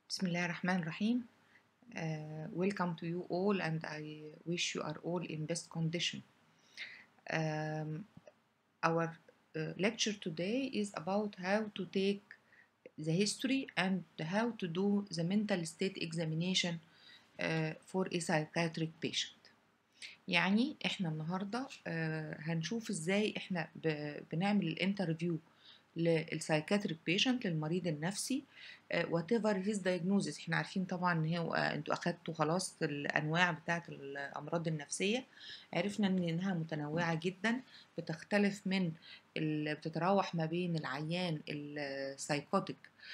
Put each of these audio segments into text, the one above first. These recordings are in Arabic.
بسم الله الرحمن الرحيم. Welcome to you all and I wish you are all in best condition. Our lecture today is about how to take the history and how to do the mental state examination for a psychiatric patient. يعني احنا النهاردة هنشوف ازاي احنا بنعمل الانترفيو للسايكاتريك بيشنت، للمريض النفسي whatever his diagnosis. احنا عارفين طبعا ان هو انتوا اخدتوا خلاص الانواع بتاعه الامراض النفسيه، عرفنا انها متنوعه جدا، بتختلف بتتراوح ما بين العيان السايكوتيك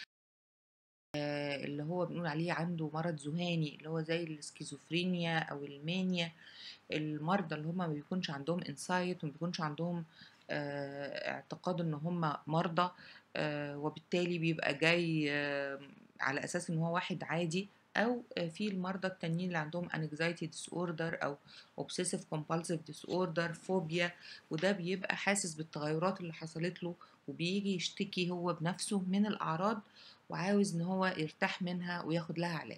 اللي هو بنقول عليه عنده مرض ذهاني اللي هو زي السكيزوفرينيا او المانيا، المرضى اللي هم ما بيكونش عندهم انسايت وما بيكونش عندهم اعتقاد ان هم مرضى، وبالتالي بيبقى جاي على اساس ان هو واحد عادي، او في المرضى التانيين اللي عندهم anxiety disorder او obsessive compulsive disorder فوبيا، وده بيبقى حاسس بالتغيرات اللي حصلت له وبيجي يشتكي هو بنفسه من الاعراض وعاوز ان هو يرتاح منها وياخد لها علاج.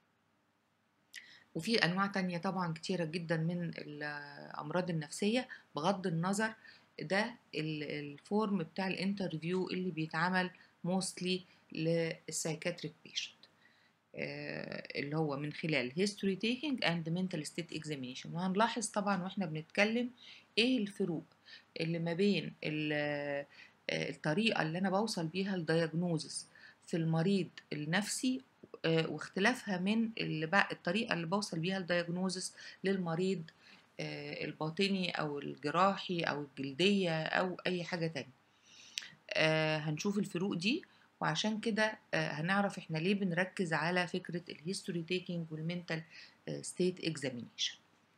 وفي أنواع تانية طبعا كتيرة جدا من الأمراض النفسية، بغض النظر ده الفورم بتاع الانترفيو اللي بيتعمل موستلي للسايكاتريك بيشنت، اللي هو من خلال history taking and mental state examination. وهنلاحظ طبعا واحنا بنتكلم ايه الفروق اللي ما بين الطريقة اللي أنا بوصل بيها الدياجنوزس في المريض النفسي واختلافها من الطريقة اللي بوصل بيها الدياجنوزس للمريض الباطني أو الجراحي أو الجلدية أو أي حاجة تانية. هنشوف الفروق دي، وعشان كده هنعرف احنا ليه بنركز على فكرة الهيستوري تيكينج والمنتال ستيت اكزامينيشن.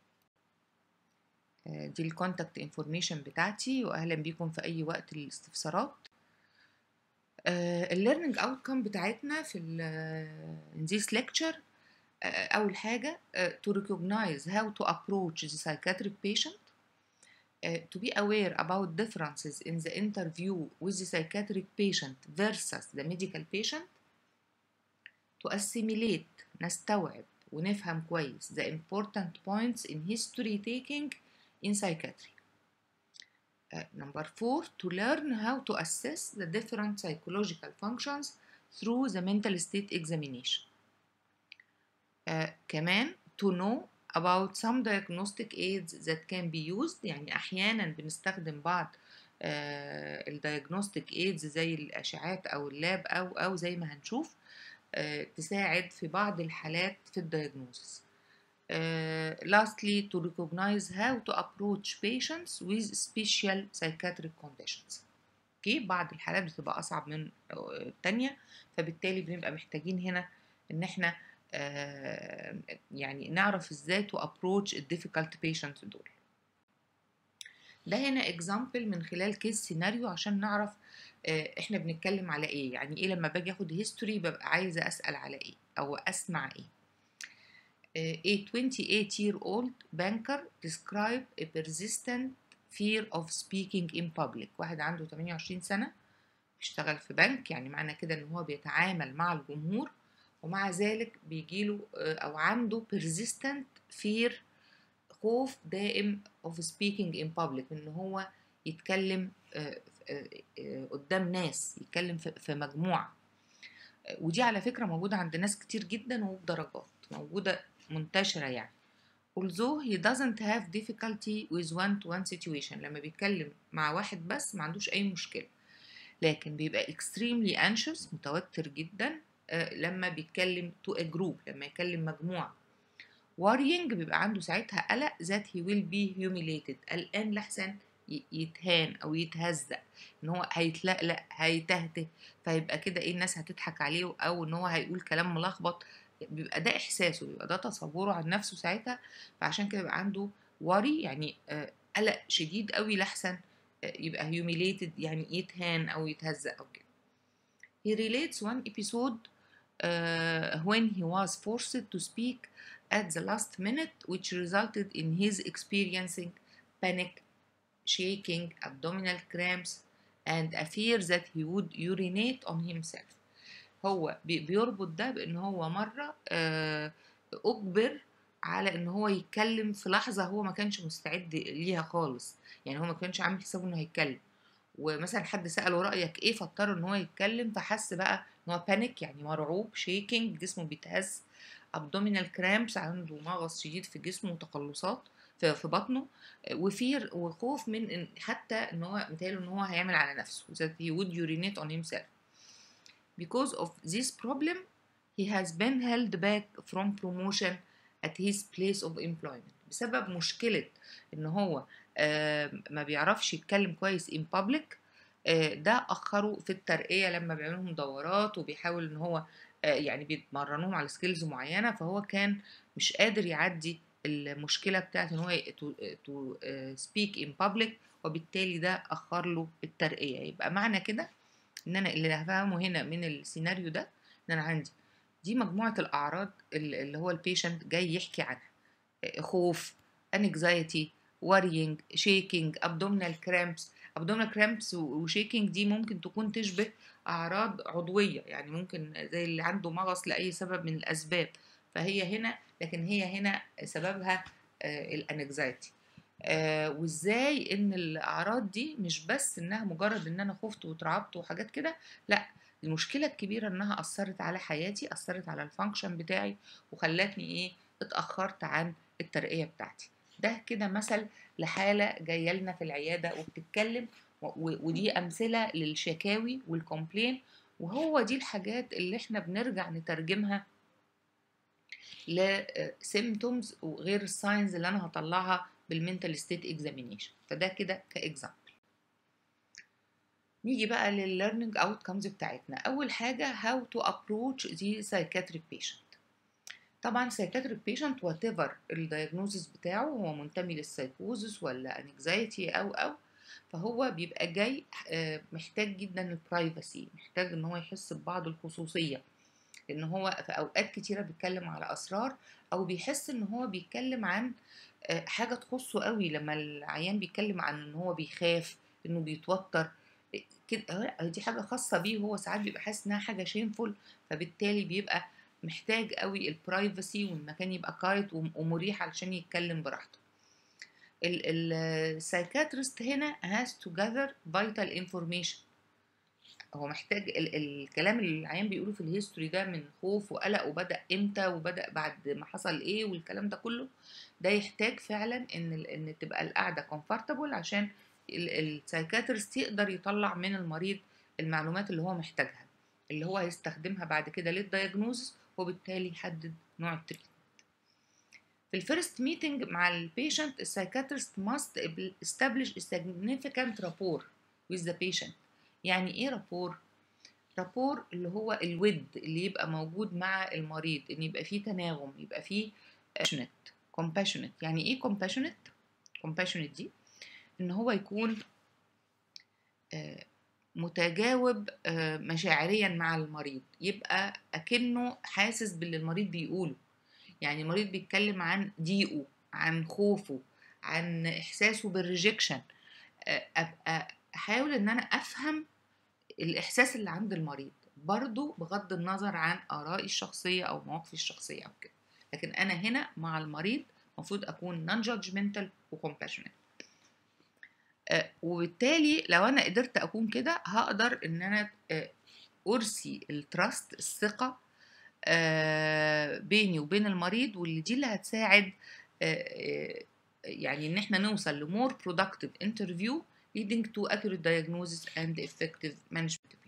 دي الكونتاكت انفورميشن بتاعتي، واهلا بيكم في اي وقت للاستفسارات. الليرنينج اوتكم بتاعتنا في in this lecture اول حاجه to recognize how to approach the psychiatric patient, to be aware about differences in the interview with the psychiatric patient versus the medical patient, to assimilate نستوعب ونفهم كويس the important points in history taking in psychiatry. Number 4, to learn how to assess the different psychological functions through the mental state examination. كمان to know about some diagnostic aids that can be used، يعني أحيانا بنستخدم بعض الديagnostic aids زي الأشعات أو اللاب أو زي ما هنشوف تساعد في بعض الحالات في الديagnosis. Lastly, to recognize how to approach patients with special psychiatric conditions. بعض الحالات بتبقى أصعب من التانية، فبالتالي بنبقى محتاجين هنا إن احنا يعني نعرف ازاي to approach difficult patients دول. ده هنا example من خلال كيس سيناريو عشان نعرف احنا بنتكلم على ايه، يعني ايه لما باجي اخد history ببقى عايزة أسأل على ايه أو أسمع ايه. A 28-year-old banker described a persistent fear of speaking in public. واحد عنده 28 سنة بيشتغل في بنك، يعني معنى كده ان هو بيتعامل مع الجمهور، ومع ذلك بيجيله او عنده persistent fear، خوف دائم of speaking in public، ان هو يتكلم قدام ناس، يتكلم في مجموعة. ودي على فكرة موجودة عند ناس كتير جدا وبدرجات، موجودة منتشرة يعني. although he doesn't have difficulty with one-to-one situation، لما بيتكلم مع واحد بس ما عندوش أي مشكلة، لكن بيبقى extremely anxious متوتر جدا لما بيتكلم to a group، لما يكلم مجموعة. worrying بيبقى عنده ساعتها قلق that he will be humiliated، قلقان لحسن يتهان أو يتهزق، إن هو هيتلقلق هيتهته، فيبقى كده إيه الناس هتضحك عليه، أو إن هو هيقول كلام ملخبط. بيبقى ده إحساسه، بيبقى ده تصوره عن نفسه ساعتها، فعشان كده بيبقى عنده worry، يعني قلق شديد قوي لحسن يبقى humiliated، يعني يتهان أو يتهزق أو كده. He relates one episode when he was forced to speak at the last minute, which resulted in his experiencing panic, shaking, abdominal cramps, and a fear that he would urinate on himself. هو بيربط ده بان هو مره اجبر على ان هو يتكلم في لحظه هو ما كانش مستعد ليها خالص، يعني هو ما كانش عامل حسابه انه هيتكلم، ومثلا حد سأله رأيك ايه فاضطر ان هو يتكلم، فحس بقى ان هو بانيك يعني مرعوب، شيكينج جسمه بيتهز، abdominal cramps عنده مغص شديد في جسمه وتقلصات في بطنه، وفير وخوف من إن حتى ان هو متهيأله ان هو هيعمل على نفسه that he would urinate on himself. Because of this problem he has been held back from promotion at his place of employment. بسبب مشكلة ان هو ما بيعرفش يتكلم كويس in public، ده أخره في الترقية لما بيعملهم دورات وبيحاول ان هو يعني بيتمرنوهم على سكيلز معينة، فهو كان مش قادر يعدي المشكلة بتاعت ان هو to speak in public، وبالتالي ده أخر له الترقية. يبقى معنى كده ان انا اللي هفهمه هنا من السيناريو ده ان انا عندي دي مجموعة الأعراض اللي هو البيشنت جاي يحكي عنها: خوف، anxiety، worrying، shaking، abdominal cramps. abdominal cramps وشيكينج دي ممكن تكون تشبه أعراض عضوية، يعني ممكن زي اللي عنده مغص لأي سبب من الأسباب، فهي هنا، لكن هي هنا سببها الانكزايتي. وازاي ان الاعراض دي مش بس انها مجرد ان انا خفت واترعبت وحاجات كده، لا، المشكله الكبيره انها اثرت على حياتي، اثرت على الفانكشن بتاعي، وخلتني ايه، اتاخرت عن الترقيه بتاعتي. ده كده مثل لحاله جايه لنا في العياده وبتتكلم، ودي امثله للشكاوي والكومبلين، وهو دي الحاجات اللي احنا بنرجع نترجمها لسيمتومز وغير الساينز اللي انا هطلعها بالمنتال ستيت اكزامينيشن. فده كده كاكزامبل. نيجي بقى للليرنينج اوتكمز بتاعتنا. اول حاجه how to approach the psychiatric patient. طبعا psychiatric patient whatever الدايجنوزس بتاعه، هو منتمي للسايكوزس ولا انكزايتي او فهو بيبقى جاي محتاج جدا البرايفسي، محتاج ان هو يحس ببعض الخصوصيه، لان هو في اوقات كتيره بيتكلم على اسرار، او بيحس ان هو بيتكلم عن حاجه تخصه قوي. لما العيان بيتكلم عن ان هو بيخاف، انه بيتوتر كده، دي حاجه خاصه بيه، هو ساعات بيبقى حاسس انها حاجه شينفول، فبالتالي بيبقى محتاج قوي البرايفسي، والمكان يبقى كايت ومريح علشان يتكلم براحته. السايكاتريست هنا has to gather vital information. هو محتاج الكلام اللي العيان بيقوله في الهيستوري ده من خوف وقلق، وبدأ امتى وبدأ بعد ما حصل ايه والكلام ده كله، ده يحتاج فعلا ان تبقى القعده كومفورتابل عشان السايكاتريست يقدر يطلع من المريض المعلومات اللي هو محتاجها، اللي هو هيستخدمها بعد كده للدايجنوز، وبالتالي يحدد نوع التريتمنت. في الفيرست ميتنج مع البيشنت السايكاتريست must establish a significant rapport with the patient. يعني ايه رابور؟ رابور اللي هو الود اللي يبقى موجود مع المريض، ان يبقى فيه تناغم، يبقى فيه compassionate. يعني ايه compassionate دي ان هو يكون متجاوب مشاعريا مع المريض، يبقى اكنه حاسس باللي المريض بيقوله. يعني المريض بيتكلم عن ضيقه، عن خوفه، عن احساسه بالريجكشن، ابقى احاول ان انا افهم الاحساس اللي عند المريض، برضو بغض النظر عن ارائي الشخصيه او مواقفي الشخصيه او كده، لكن انا هنا مع المريض المفروض اكون non judgmental وcompassionate. وبالتالي لو انا قدرت اكون كده هقدر ان انا ارسي التراست، الثقه بيني وبين المريض، واللي دي اللي هتساعد يعني ان احنا نوصل لمور productive interview leading to accurate diagnosis and effective management.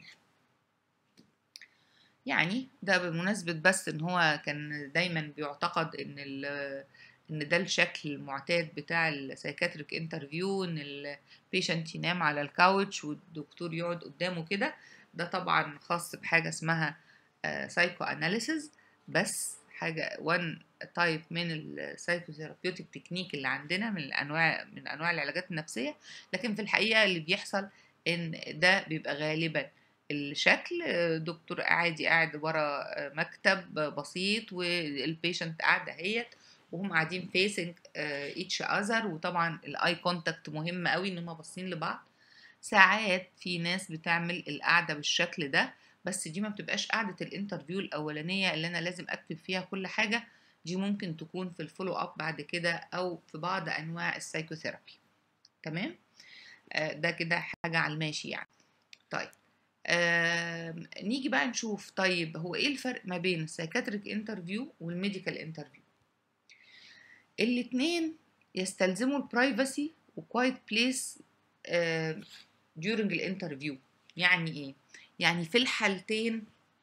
يعني ده بمناسبة بس ان هو كان دايما بيعتقد ان ده الشكل المعتاد بتاع السايكاتريك انترفيو، ان البيشنت ينام على الكاوتش والدكتور يقعد قدامه كده. ده طبعا خاص بحاجة اسمها سايكو اناليسيز، بس حاجة وان تايب من السايكوثيرابيوتيك تكنيك اللي عندنا من انواع العلاجات النفسية. لكن في الحقيقة اللي بيحصل ان ده بيبقى غالبا الشكل دكتور قاعد ورا مكتب بسيط، والبيشنت قاعده اهيت، وهم قاعدين فيسنج ايتش اذر، وطبعا الاي كونتاكت مهم قوي ان هم باصين لبعض. ساعات في ناس بتعمل القعده بالشكل ده بس دي ما بتبقاش قاعدة الانترفيو الأولانية اللي أنا لازم أكتب فيها كل حاجة، دي ممكن تكون في الفولو أب بعد كده أو في بعض أنواع السايكوثيرابي. تمام؟ ده كده حاجة على الماشي يعني. طيب نيجي بقى نشوف طيب هو ايه الفرق ما بين السايكاتريك انترفيو والميديكال انترفيو. الاتنين يستلزموا البرايفسي وكوايت بليس during الانترفيو. يعني ايه؟ يعني في الحالتين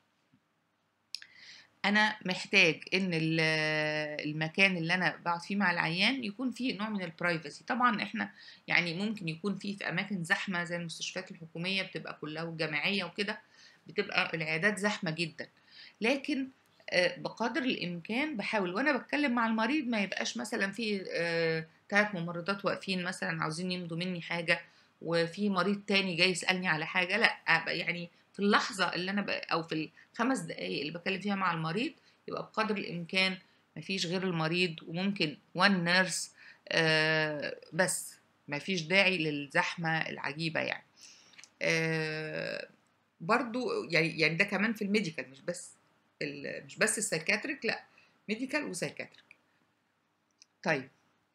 انا محتاج ان المكان اللي انا بقعد فيه مع العيان يكون فيه نوع من البرايفسي. طبعا احنا يعني ممكن يكون فيه في اماكن زحمه زي المستشفيات الحكوميه بتبقى كلها والجامعيه وكده، بتبقى العيادات زحمه جدا، لكن بقدر الامكان بحاول وانا بتكلم مع المريض ما يبقاش مثلا في 3 ممرضات واقفين مثلا عاوزين يمضوا مني حاجه وفي مريض تاني جاي يسالني على حاجه. لا، يعني في اللحظه اللي انا او في ال5 دقايق اللي بتكلم فيها مع المريض يبقى بقدر الامكان مفيش غير المريض وممكن 1 نيرس بس، مفيش داعي للزحمه العجيبه يعني. برضو يعني ده كمان في الميديكال، مش بس السايكاتريك، لا، ميديكال وسايكاتريك. طيب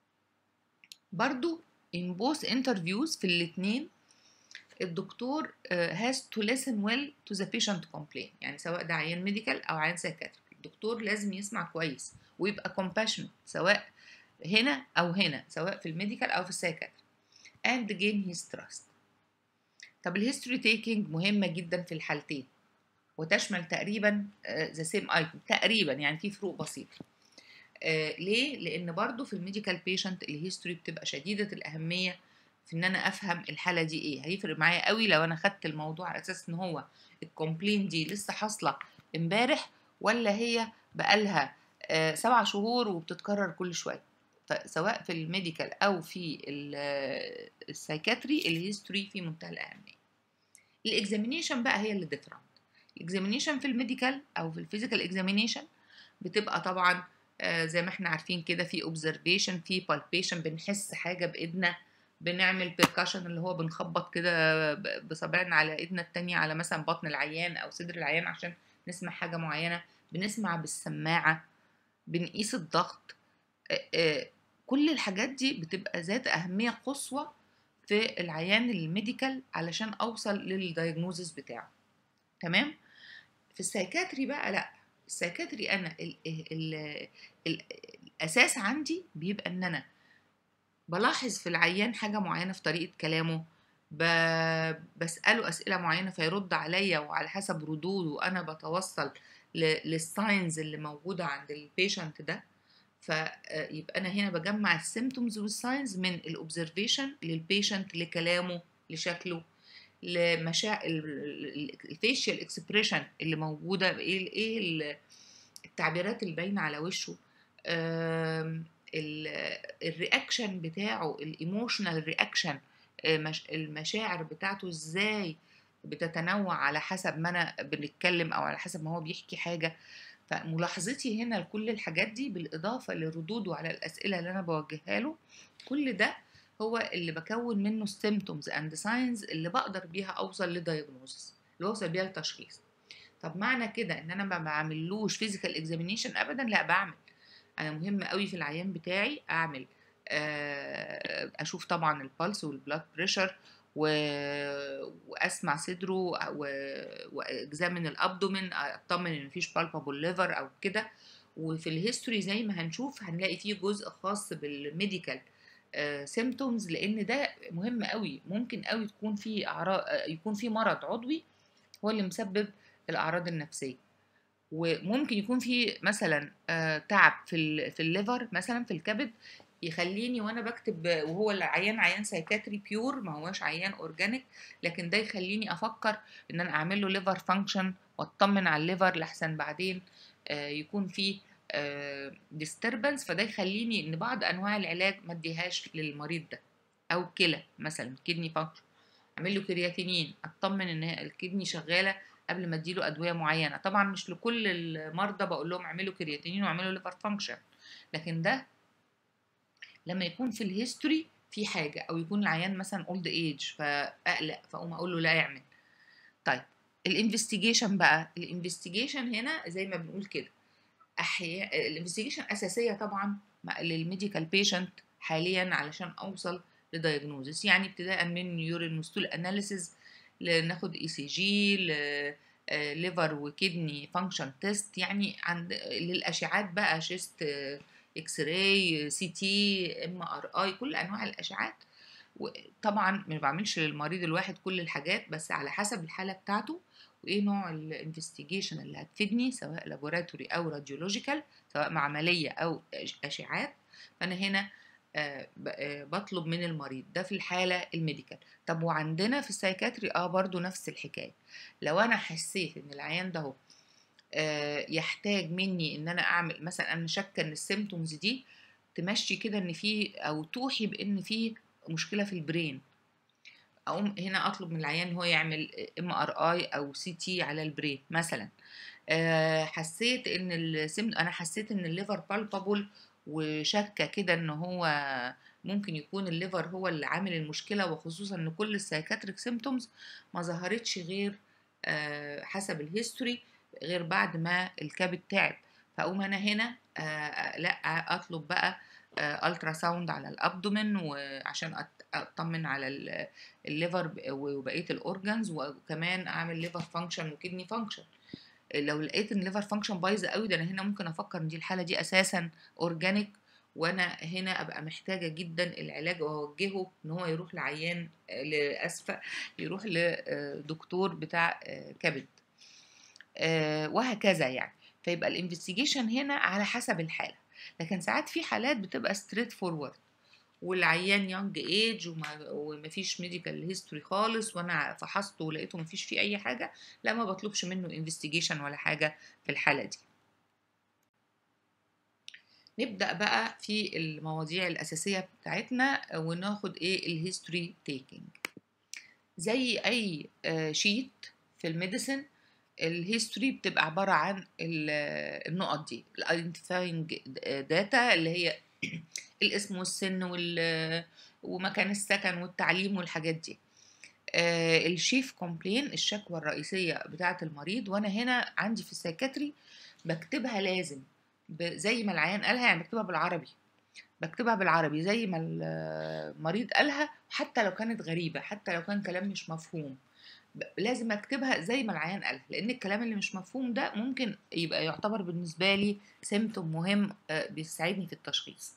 برضو in both interviews في الاثنين الدكتور has to listen well to the patient complaint. يعني سواء ده عيان ميديكال او عيان سايكاتريك الدكتور لازم يسمع كويس ويبقى compassionate سواء هنا او هنا، سواء في الميديكال او في السايكاتريك and gain his trust. طب الهيستوري تيكينج مهمة جدا في الحالتين وتشمل تقريبا the same item تقريبا، يعني في فروق بسيطة. ليه؟ لأن برضو في الميديكال بيشنت الهيستوري بتبقى شديدة الأهمية في إن أنا أفهم الحالة دي إيه. هيفرق معايا قوي لو أنا خدت الموضوع على أساس إن هو الكومبلين دي لسه حاصلة امبارح ولا هي بقالها 7 شهور وبتتكرر كل شوية. فسواء في الميديكال أو في السايكاتري الهيستوري في منتهى الأهمية. الاكزامينيشن بقى هي اللي ديفرنت. الاكزامينيشن في الميديكال او في الفيزيكال اكزامينيشن بتبقى طبعا زي ما احنا عارفين كده في اوبزرفيشن، في بالبيشن، بنحس حاجه بايدنا، بنعمل بيركاشن اللي هو بنخبط كده بصابعنا على ايدنا التانية على مثلا بطن العيان او صدر العيان عشان نسمع حاجه معينه، بنسمع بالسماعه، بنقيس الضغط. كل الحاجات دي بتبقى ذات اهميه قصوى في العيان الميديكال علشان اوصل للدايجنوزس بتاعه. تمام. في السايكاتري بقى لا، السايكاتري انا ال الاساس عندي بيبقى ان انا بلاحظ في العيان حاجه معينه في طريقه كلامه، بساله اسئله معينه فيرد عليا وعلى حسب ردوده انا بتوصل للساينز اللي موجوده عند البيشنت ده. فيبقى انا هنا بجمع السيمتومز والساينز من الاوبزرفيشن للبيشنت، لكلامه، لشكله، لمشاعر، الفيشيال اكسبريشن اللي موجوده، ايه التعبيرات اللي باينه على وشه، الرياكشن بتاعه، الايموشنال رياكشن، المشاعر بتاعته ازاي بتتنوع على حسب ما انا بنتكلم او على حسب ما هو بيحكي حاجه. فملاحظتي هنا لكل الحاجات دي بالإضافة لردوده على الأسئلة اللي أنا بوجهها له، كل ده هو اللي بكون منه symptoms and signs اللي بقدر بيها أوصل لدايجنوزس، اللي أوصل بيها لتشخيص. طب معنى كده إن أنا ما بعملوش physical examination أبدا؟ لا، بعمل. أنا مهم قوي في العيان بتاعي أعمل أشوف طبعا البلس والبلاد بريشر واسمع صدره واكزامن الابدومين، اطمن ان مفيش بالبابل ليفر او كده. وفي الهيستوري زي ما هنشوف هنلاقي فيه جزء خاص بالميديكال سيمتومز، لان ده مهم قوي. ممكن قوي تكون في اعراض، يكون في مرض عضوي هو اللي مسبب الاعراض النفسيه، وممكن يكون في مثلا تعب في الليفر مثلا، في الكبد، يخليني وانا بكتب، وهو العيان عيان سايكاتري بيور ما هوش عيان اورجانيك، لكن ده يخليني افكر ان انا اعمل له ليفر فانكشن واطمن على الليفر لحسن بعدين يكون في ديستربنس، فده يخليني ان بعض انواع العلاج ما اديهاش للمريض ده. او كلى مثلا، كدني فانكشن، اعمل له كرياتينين اطمن ان الكدني شغاله قبل ما اديله ادويه معينه. طبعا مش لكل المرضى بقول لهم اعملوا كرياتينين واعملوا ليفر فانكشن، لكن ده لما يكون في الهيستوري في حاجه، او يكون العيان مثلا اولد ايج فاقلق فاقوم اقول له لا يعمل. طيب الانفستيجيشن بقى، الانفستيجيشن هنا زي ما بنقول كده الانفستيجيشن اساسيه طبعا للميديكال بيشنت حاليا علشان اوصل لدايجنوزس، يعني ابتداء من يورين وستول اناليسيز، ناخد اي سي جي، ليفر وكدني فانكشن تيست، يعني عند للاشعات بقى شيست اكس راي سي تي ام ار اي، كل انواع الاشعات. وطبعا ما بعملش للمريض الواحد كل الحاجات، بس على حسب الحاله بتاعته وايه نوع الانفستيجيشن اللي هتفيدني، سواء لابوراتوري او راديولوجيكال، سواء معمليه او اشعات. فانا هنا بطلب من المريض ده في الحاله الميديكال. طب وعندنا في السايكاتري برضو نفس الحكايه. لو انا حسيت ان العيان ده يحتاج مني ان انا اعمل مثلا، انا شاكه ان السيمتومز دي تمشي كده ان في او توحي بان في مشكله في البرين، اقوم هنا اطلب من العيان هو يعمل ام ار اي او سي تي على البرين مثلا. حسيت ان انا حسيت ان الليفر بالبابل وشاكه كده ان هو ممكن يكون الليفر هو اللي عامل المشكله، وخصوصا ان كل السايكاتريك سيمتومز ما ظهرتش غير حسب الهيستوري غير بعد ما الكبد تعب. فاقوم انا هنا لا اطلب بقى الترا ساوند على الابدومين، وعشان اطمن على الليفر وبقيه الاورجانز، وكمان اعمل ليفر فانكشن وكدني فانكشن. لو لقيت ان الليفر فانكشن بايظه قوي، ده انا هنا ممكن افكر ان دي الحاله دي اساسا اورجانيك، وانا هنا ابقى محتاجه جدا العلاج، واوجهه ان هو يروح لعيان لاسفه يروح لدكتور بتاع كبد، وهكذا يعني. فيبقى الانفستيجيشن هنا على حسب الحاله. لكن ساعات في حالات بتبقى ستريت فورورد، والعيان يونج ايج ومفيش ميديكال هيستوري خالص، وانا فحصته ولقيته مفيش فيه اي حاجه، لا ما بطلبش منه انفستيجيشن ولا حاجه في الحاله دي. نبدا بقى في المواضيع الاساسيه بتاعتنا، وناخد ايه الهيستوري تيكينج. زي اي شيت في الميديسن، الهيستوري بتبقى عباره عن النقط دي، الايدنتيفاينج داتا، اللي هي الاسم والسن ومكان السكن والتعليم والحاجات دي. الشيف كومبلين، الشكوى الرئيسيه بتاعه المريض، وانا هنا عندي في السايكاتري بكتبها لازم زي ما العيان قالها، يعني بكتبها بالعربي زي ما المريض قالها، حتى لو كانت غريبه، حتى لو كان كلام مش مفهوم، لازم اكتبها زي ما العيان قالها، لان الكلام اللي مش مفهوم ده ممكن يبقى يعتبر بالنسبه لي سيمتوم مهم بيساعدني في التشخيص.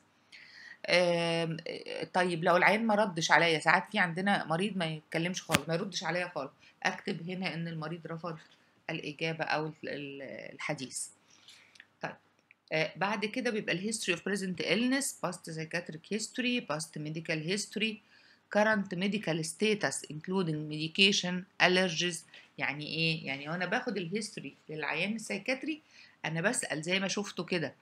طيب لو العيان ما ردش عليا، ساعات في عندنا مريض ما يتكلمش خالص، ما يردش عليا خالص، اكتب هنا ان المريض رفض الاجابه او الحديث. طيب بعد كده بيبقى الهيستوري اوف بريزنت illness، باست سايكاتريك هيستوري، باست ميديكال هيستوري، current medical status including medication allergies. يعني ايه؟ يعني وانا باخد الهيستوري للعيان السايكاتري، انا بسأل زي ما شفته كده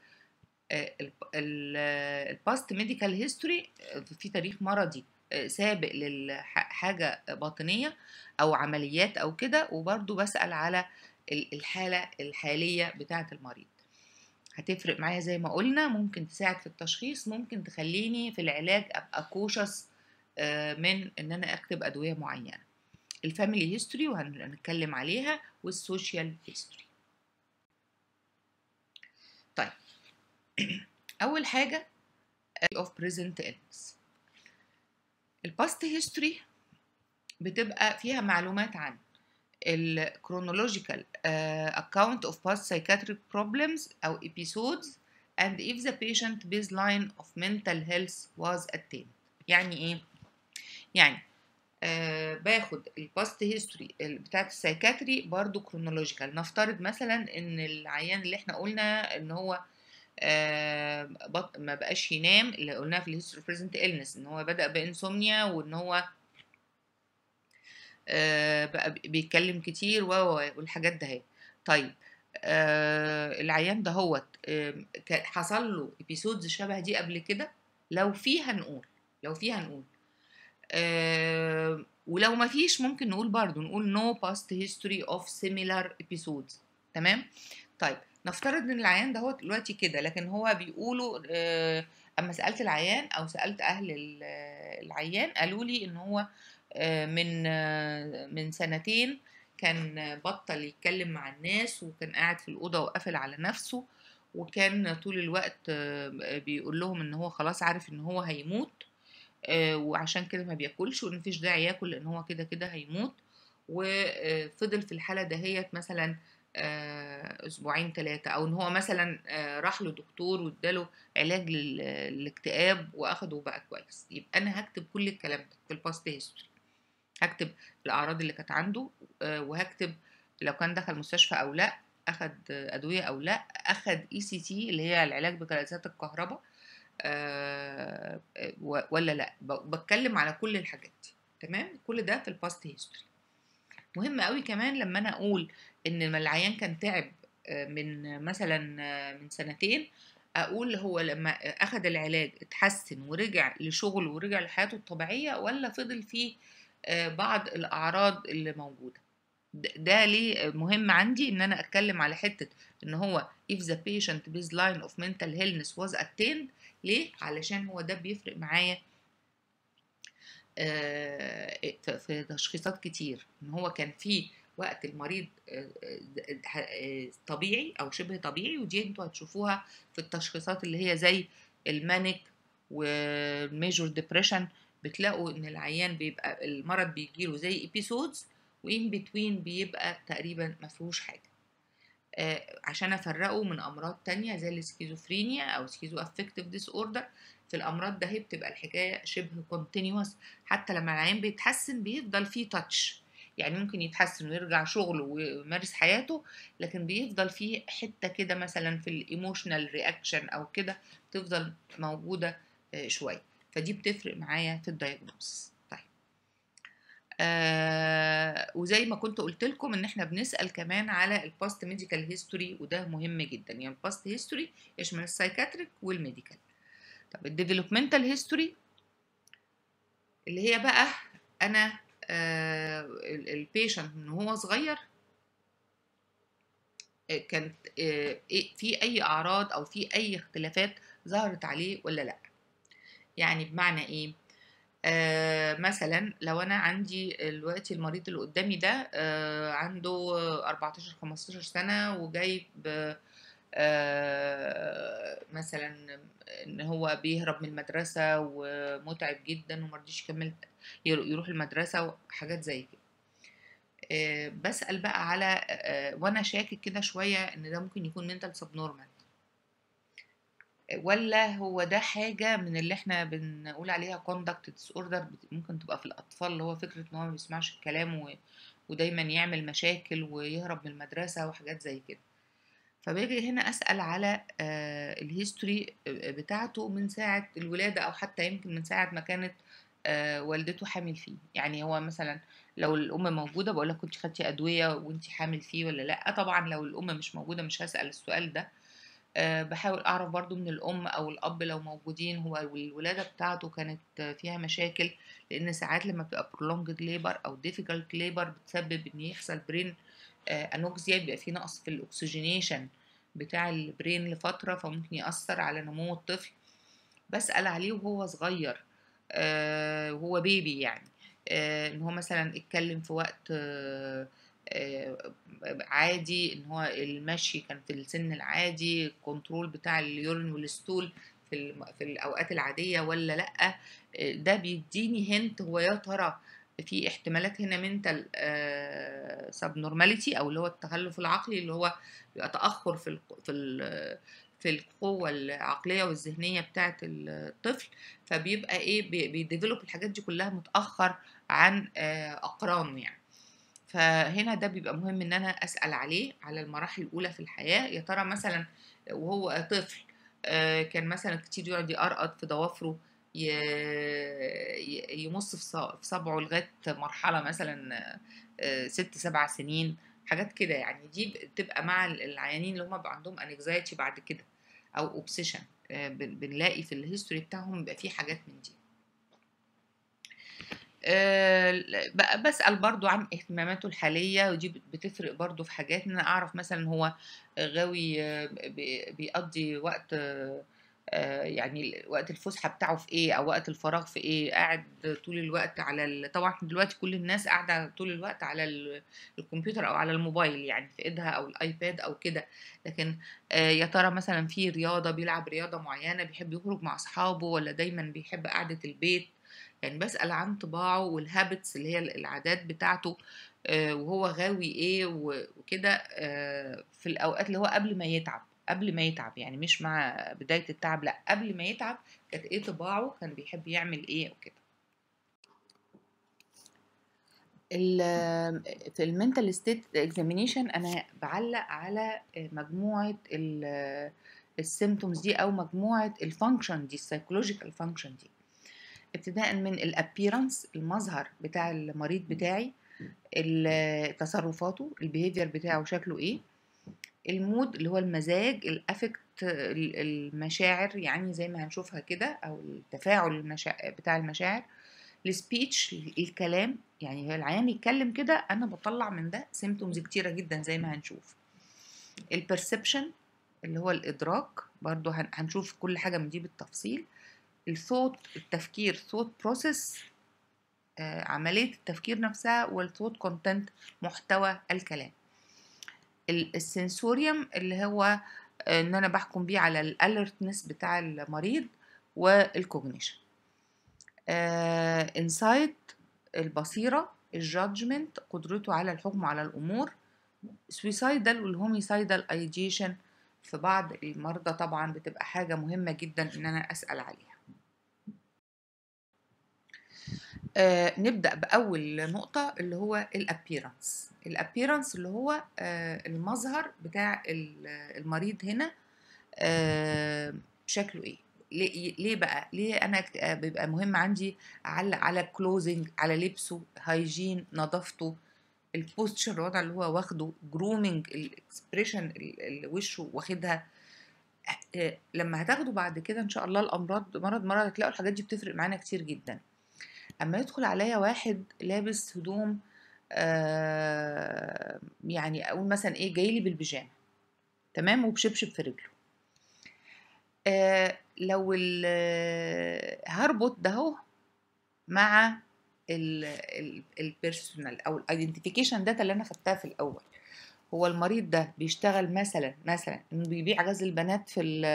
الباست ميديكال هيستوري في تاريخ مرضي سابق لحاجة باطنية أو عمليات أو كده، وبرضو بسأل على الحالة الحالية بتاعة المريض. هتفرق معايا زي ما قلنا، ممكن تساعد في التشخيص، ممكن تخليني في العلاج أبقى كوشس من إن أنا أكتب أدوية معينة. الفاميلي هيستوري وهنتكلم عليها، والسوشيال هيستوري. طيب أول حاجة of present illness. الباست هيستوري بتبقى فيها معلومات عن الكرونولوجيكال account of past psychiatric problems أو episodes and if the patient baseline of mental health was attained. يعني إيه؟ يعني باخد الباست هيستوري بتاعت السايكاتري برضو كرونولوجيكال. نفترض مثلا ان العيان اللي احنا قلنا ان هو ما بقاش ينام، اللي قلناها في الهيستوري بريزنت إلنس، ان هو بدأ بانسومنيا، وان هو بقى بيتكلم كتير والحاجات ده هي. طيب العيان ده هو حصل له ابيسودز شبه دي قبل كده، لو فيها نقول ولو ما فيش ممكن نقول برضو، نقول no past history of similar episodes. تمام. طيب نفترض ان العيان ده هو دلوقتي كده، لكن هو بيقولوا اما سألت العيان او سألت اهل العيان قالوا لي ان هو من سنتين كان بطل يتكلم مع الناس، وكان قاعد في الأوضة وقافل على نفسه، وكان طول الوقت بيقول لهم ان هو خلاص عارف ان هو هيموت، وعشان كده ما بياكلش، وان مفيش داعي ياكل لان هو كده كده هيموت. وفضل في الحالة دهيت مثلا اسبوعين 3، او ان هو مثلا راح لدكتور واداله علاج للاكتئاب واخده وبقى كويس. يبقى انا هكتب كل الكلام ده في الباست هيستوري، هكتب الاعراض اللي كانت عنده، وهكتب لو كان دخل مستشفى او لا، اخد ادويه او لا، اخد ECT اللي هي العلاج بجلسات الكهرباء ولا لا. بتكلم على كل الحاجات دي. تمام، كل ده في الباست هيستوري. مهم قوي كمان لما انا اقول ان العيان كان تعب من مثلا من 2 سنين، اقول هو لما اخد العلاج اتحسن ورجع لشغله ورجع لحياته الطبيعية، ولا فضل فيه بعض الاعراض اللي موجودة. ده ليه مهم عندي ان انا اتكلم على حتة ان هو if the patient baseline of mental illness was attained. ليه؟ علشان هو ده بيفرق معايا في تشخيصات كتير، ان هو كان في وقت المريض طبيعي او شبه طبيعي، ودي انتوا هتشوفوها في التشخيصات اللي هي زي المانيك والميجور ديبريشن. بتلاقوا ان العيان بيبقى المرض بيجيله زي ابيسودز، وان بتوين بيبقى تقريبا ما فيهوش حاجه، عشان افرقه من امراض تانية زي السكيزوفرينيا او سكيزو افكتيف ديس اوردر. في الامراض ده هي بتبقى الحكايه شبه كونتينيوس، حتى لما العيان بيتحسن بيفضل فيه تاتش، يعني ممكن يتحسن ويرجع شغله ويمارس حياته، لكن بيفضل فيه حته كده مثلا في الايموشنال رياكشن او كده، تفضل موجوده شويه. فدي بتفرق معايا في الدايجنوستس. طيب وزي ما كنت قلت لكم ان احنا بنسال كمان على الباست ميديكال هيستوري، وده مهم جدا. يعني الباست هيستوري يشمل السايكاتريك والميديكال. طب الديفلوبمنتال هيستوري اللي هي بقى انا البيشنت من هو صغير كانت في اي اعراض او في اي اختلافات ظهرت عليه ولا لا. يعني بمعنى ايه؟ مثلا لو انا عندي دلوقتي المريض اللي قدامي ده عنده 14 15 سنة، وجاي مثلا ان هو بيهرب من المدرسة ومتعب جدا ومرضيش يكمل يروح المدرسة وحاجات زي كده. بسأل بقى على وانا شاكك كده شوية ان ده ممكن يكون mental subnormal، ولا هو ده حاجة من اللي احنا بنقول عليها conduct disorder، ممكن تبقى في الأطفال، اللي هو فكرة ان هو ما بيسمعش الكلام ودايما يعمل مشاكل ويهرب من المدرسة وحاجات زي كده. فباجي هنا أسأل على الهيستوري بتاعته من ساعة الولادة، أو حتى يمكن من ساعة ما كانت والدته حامل فيه. يعني هو مثلا لو الأم موجودة بقولها كنت خدتي أدوية وانتي حامل فيه ولا لأ. طبعا لو الأم مش موجودة مش هسأل السؤال ده. بحاول أعرف برضو من الأم أو الأب لو موجودين هو الولادة بتاعته كانت فيها مشاكل، لأن ساعات لما بتبقى prolonged labor أو difficult labor بتسبب إن يحصل برين أنوكسيا، بيبقى فيه نقص في الأكسجينيشن بتاع البرين لفترة، فممكن يأثر على نمو الطفل. بسأل عليه وهو صغير وهو بيبي، يعني إن هو مثلا اتكلم في وقت عادي، ان هو المشي كان في السن العادي، الكنترول بتاع اليورين والستول في الاوقات العاديه ولا لا. ده بيديني هنت هو يا ترى في احتمالات هنا منتال سبنورماليتي، او اللي هو التخلف العقلي، اللي هو بيبقى تاخر في القوه العقليه والذهنيه بتاعه الطفل، فبيبقى ايه بيديفلوب الحاجات دي كلها متاخر عن اقرانه يعني. فهنا ده بيبقى مهم ان انا اسال عليه على المراحل الاولى في الحياه. يا ترى مثلا وهو طفل كان مثلا كتير يقعد يقرقط في ضوافره، يمص في صبعه لغايه مرحله مثلا 6 7 سنين، حاجات كده يعني. دي بتبقى مع العيانين اللي هم بيبقى عندهم انكزايتي بعد كده او اوبسيشن، بنلاقي في الهيستوري بتاعهم بيبقى فيه حاجات من دي. بسأل برضو عن اهتماماته الحالية، ودي بتفرق برضو في حاجات. ان انا اعرف مثلا هو غاوي بيقضي وقت يعني وقت الفسحة بتاعه في ايه، او وقت الفراغ في ايه، قاعد طول الوقت على طبعا دلوقتي كل الناس قاعدة طول الوقت على الكمبيوتر او على الموبايل، يعني في ايدها او الايباد او كده. لكن يا ترى مثلا في رياضة، بيلعب رياضة معينة، بيحب يخرج مع اصحابه، ولا دايما بيحب قعدة البيت؟ يعني بسأل عن طباعه والهابتس اللي هي العادات بتاعته، وهو غاوي ايه وكده، في الاوقات اللي هو قبل ما يتعب يعني مش مع بداية التعب، لا قبل ما يتعب كانت ايه طباعه، كان بيحب يعمل ايه وكده. في المنتال ستيت اكزامينيشن انا بعلق على مجموعة السيمتومز دي، او مجموعة الفانكشن دي، السايكولوجيكال فانكشن دي، ابتداء من الابيرنس، المظهر بتاع المريض بتاعي، تصرفاته، البيهيفير بتاعه شكله ايه، المود اللي هو المزاج، الافكت، المشاعر يعني زي ما هنشوفها كده، او التفاعل بتاع المشاعر، السبيتش، الكلام، يعني العيان يتكلم كده انا بطلع من ده سيمتومز كتيره جدا زي ما هنشوف. البرسبشن اللي هو الادراك، برضو هنشوف كل حاجه من دي بالتفصيل. الثوت، التفكير، ثوت بروسيس، عمليه التفكير نفسها، والثوت كونتنت، محتوى الكلام. السنسوريوم اللي هو ان انا بحكم بيه على الالرتنس بتاع المريض، والكوجنيشن. انسايت، البصيره، الجادجمنت، قدرته على الحكم على الامور. سويسايدال والهوميسايدال ايديشن في بعض المرضى طبعا بتبقى حاجه مهمه جدا ان انا اسال عليها. نبدأ بأول نقطة اللي هو الابيرنس اللي هو المظهر بتاع المريض هنا، شكله ايه. ليه بقى، ليه انا بيبقى مهم عندي اعلق على كلوزنج، على لبسه، هايجين، نظافته، البوستشر، الوضع اللي هو واخده، جرومينج، الاكسبريشن اللي وشه واخدها. لما هتاخدوا بعد كده ان شاء الله الامراض مرض هتلاقوا الحاجات دي بتفرق معانا كتير جدا. اما يدخل عليا واحد لابس هدوم، يعني اقول مثلا ايه، جايلي بالبيجامه تمام وبشبشب في رجله، لو هربط ده هو مع البيرسونال او الايدنتيفيكيشن داتا اللي انا خدتها في الاول. هو المريض ده بيشتغل مثلا انه بيبيع غزل البنات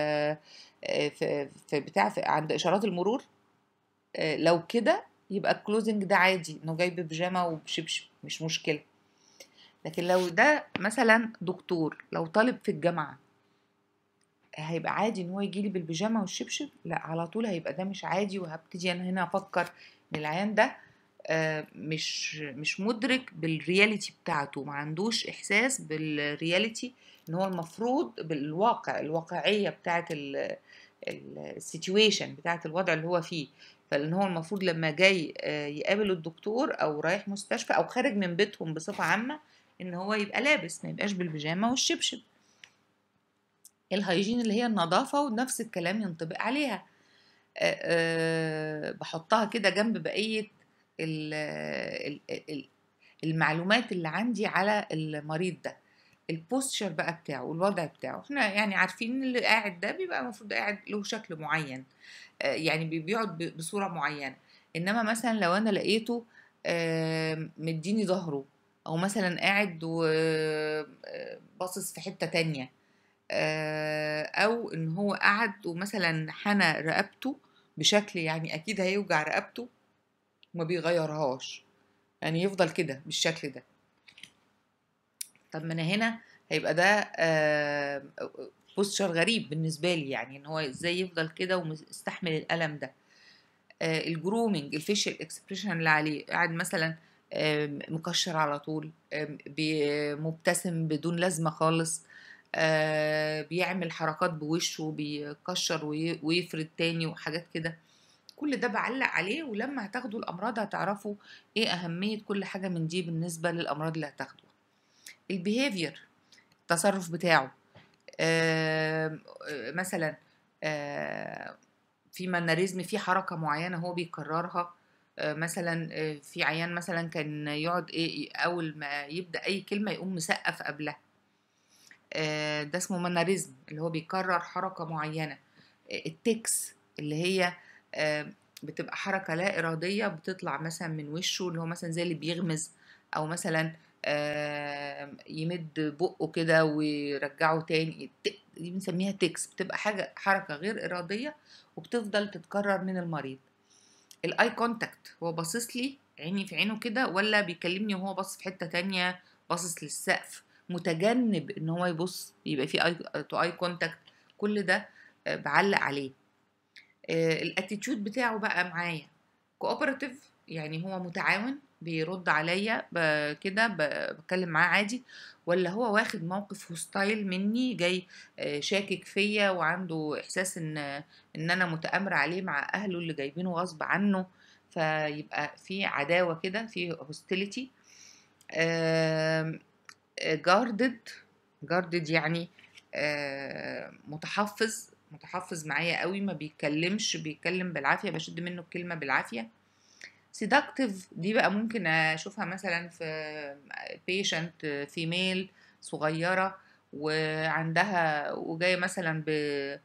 في بتاع عند اشارات المرور، لو كده يبقى الكلوزنج ده عادي، انه جاي ببيجامه وبشبشب مش مشكله. لكن لو ده مثلا دكتور، لو طالب في الجامعه، هيبقى عادي ان هو يجيلي بالبيجامه والشبشب؟ لا، على طول هيبقى ده مش عادي، وهبتدي انا هنا افكر ان العيان ده مش مدرك بالرياليتي بتاعته، ما عندوش احساس بالرياليتي، ان هو المفروض الواقعيه بتاعه السيتويشن بتاعه الوضع اللي هو فيه. فلان هو المفروض لما جاي يقابل الدكتور، او رايح مستشفى، او خارج من بيتهم بصفه عامه، ان هو يبقى لابس، ما يبقاش بالبيجامه والشبشب. الهيجين اللي هي النظافة، ونفس الكلام ينطبق عليها. بحطها كده جنب بقية المعلومات اللي عندي على المريض ده. البوستشر بقى بتاعه والوضع بتاعه، احنا يعني عارفين ان اللي قاعد ده بيبقى المفروض قاعد له شكل معين، يعني بيقعد بصورة معينة. انما مثلا لو انا لقيته مديني ظهره، او مثلا قاعد وباصص في حتة تانية، او ان هو قعد ومثلا حنى رقبته بشكل يعني اكيد هيوجع رقبته وما بيغيرهاش، يعني يفضل كده بالشكل ده. طب ما انا هنا هيبقى ده بوستشر غريب بالنسبه لي، يعني ان هو ازاي يفضل كده ومستحمل الالم ده. الجرومينج، الفيشل اكسبريشن اللي عليه، قاعد مثلا مكشر على طول، مبتسم بدون لازمه خالص، بيعمل حركات بوشه، بيكشر ويفرد تاني وحاجات كده. كل ده بعلق عليه، ولما هتاخدوا الامراض هتعرفوا ايه اهميه كل حاجه من دي بالنسبه للامراض اللي هتاخدوها. البيهيفير، التصرف بتاعه، مثلا في مانريزم، في حركة معينة هو بيكررها. مثلا في عيان مثلا كان يقعد ايه، اول ما يبدأ اي كلمة يقوم مسقف قبلها، ده اسمه مانريزم اللي هو بيكرر حركة معينة. التكس اللي هي بتبقى حركة لا إرادية بتطلع مثلا من وشه، اللي هو مثلا زي اللي بيغمز، أو مثلا يمد بقه كده ويرجعه تاني، دي بنسميها تكس، بتبقى حركة غير إرادية وبتفضل تتكرر من المريض. الاي كونتاكت، هو باصص لي عيني في عينه كده، ولا بيكلمني وهو باصص في حتة تانية، باصص للسقف، متجنب ان هو يبص، يبقى في اي كونتاكت. كل ده بعلق عليه. الاتيتيود بتاعه بقى معايا كوبراتيف، يعني هو متعاون بيرد عليا كده بتكلم معاه عادي، ولا هو واخد موقف هوستايل مني، جاي شاكك فيا وعنده احساس ان انا متآمرة عليه مع اهله اللي جايبينه غصب عنه، فيبقى في عداوة كده، في هوستيليتي. جاردد يعني متحفظ معايا قوي، ما بيتكلمش، بيتكلم بالعافية، بشد منه الكلمة بالعافية. سيدكتيف دي بقى ممكن اشوفها مثلا في بيشنت فيميل صغيرة وعندها وجاية مثلا ب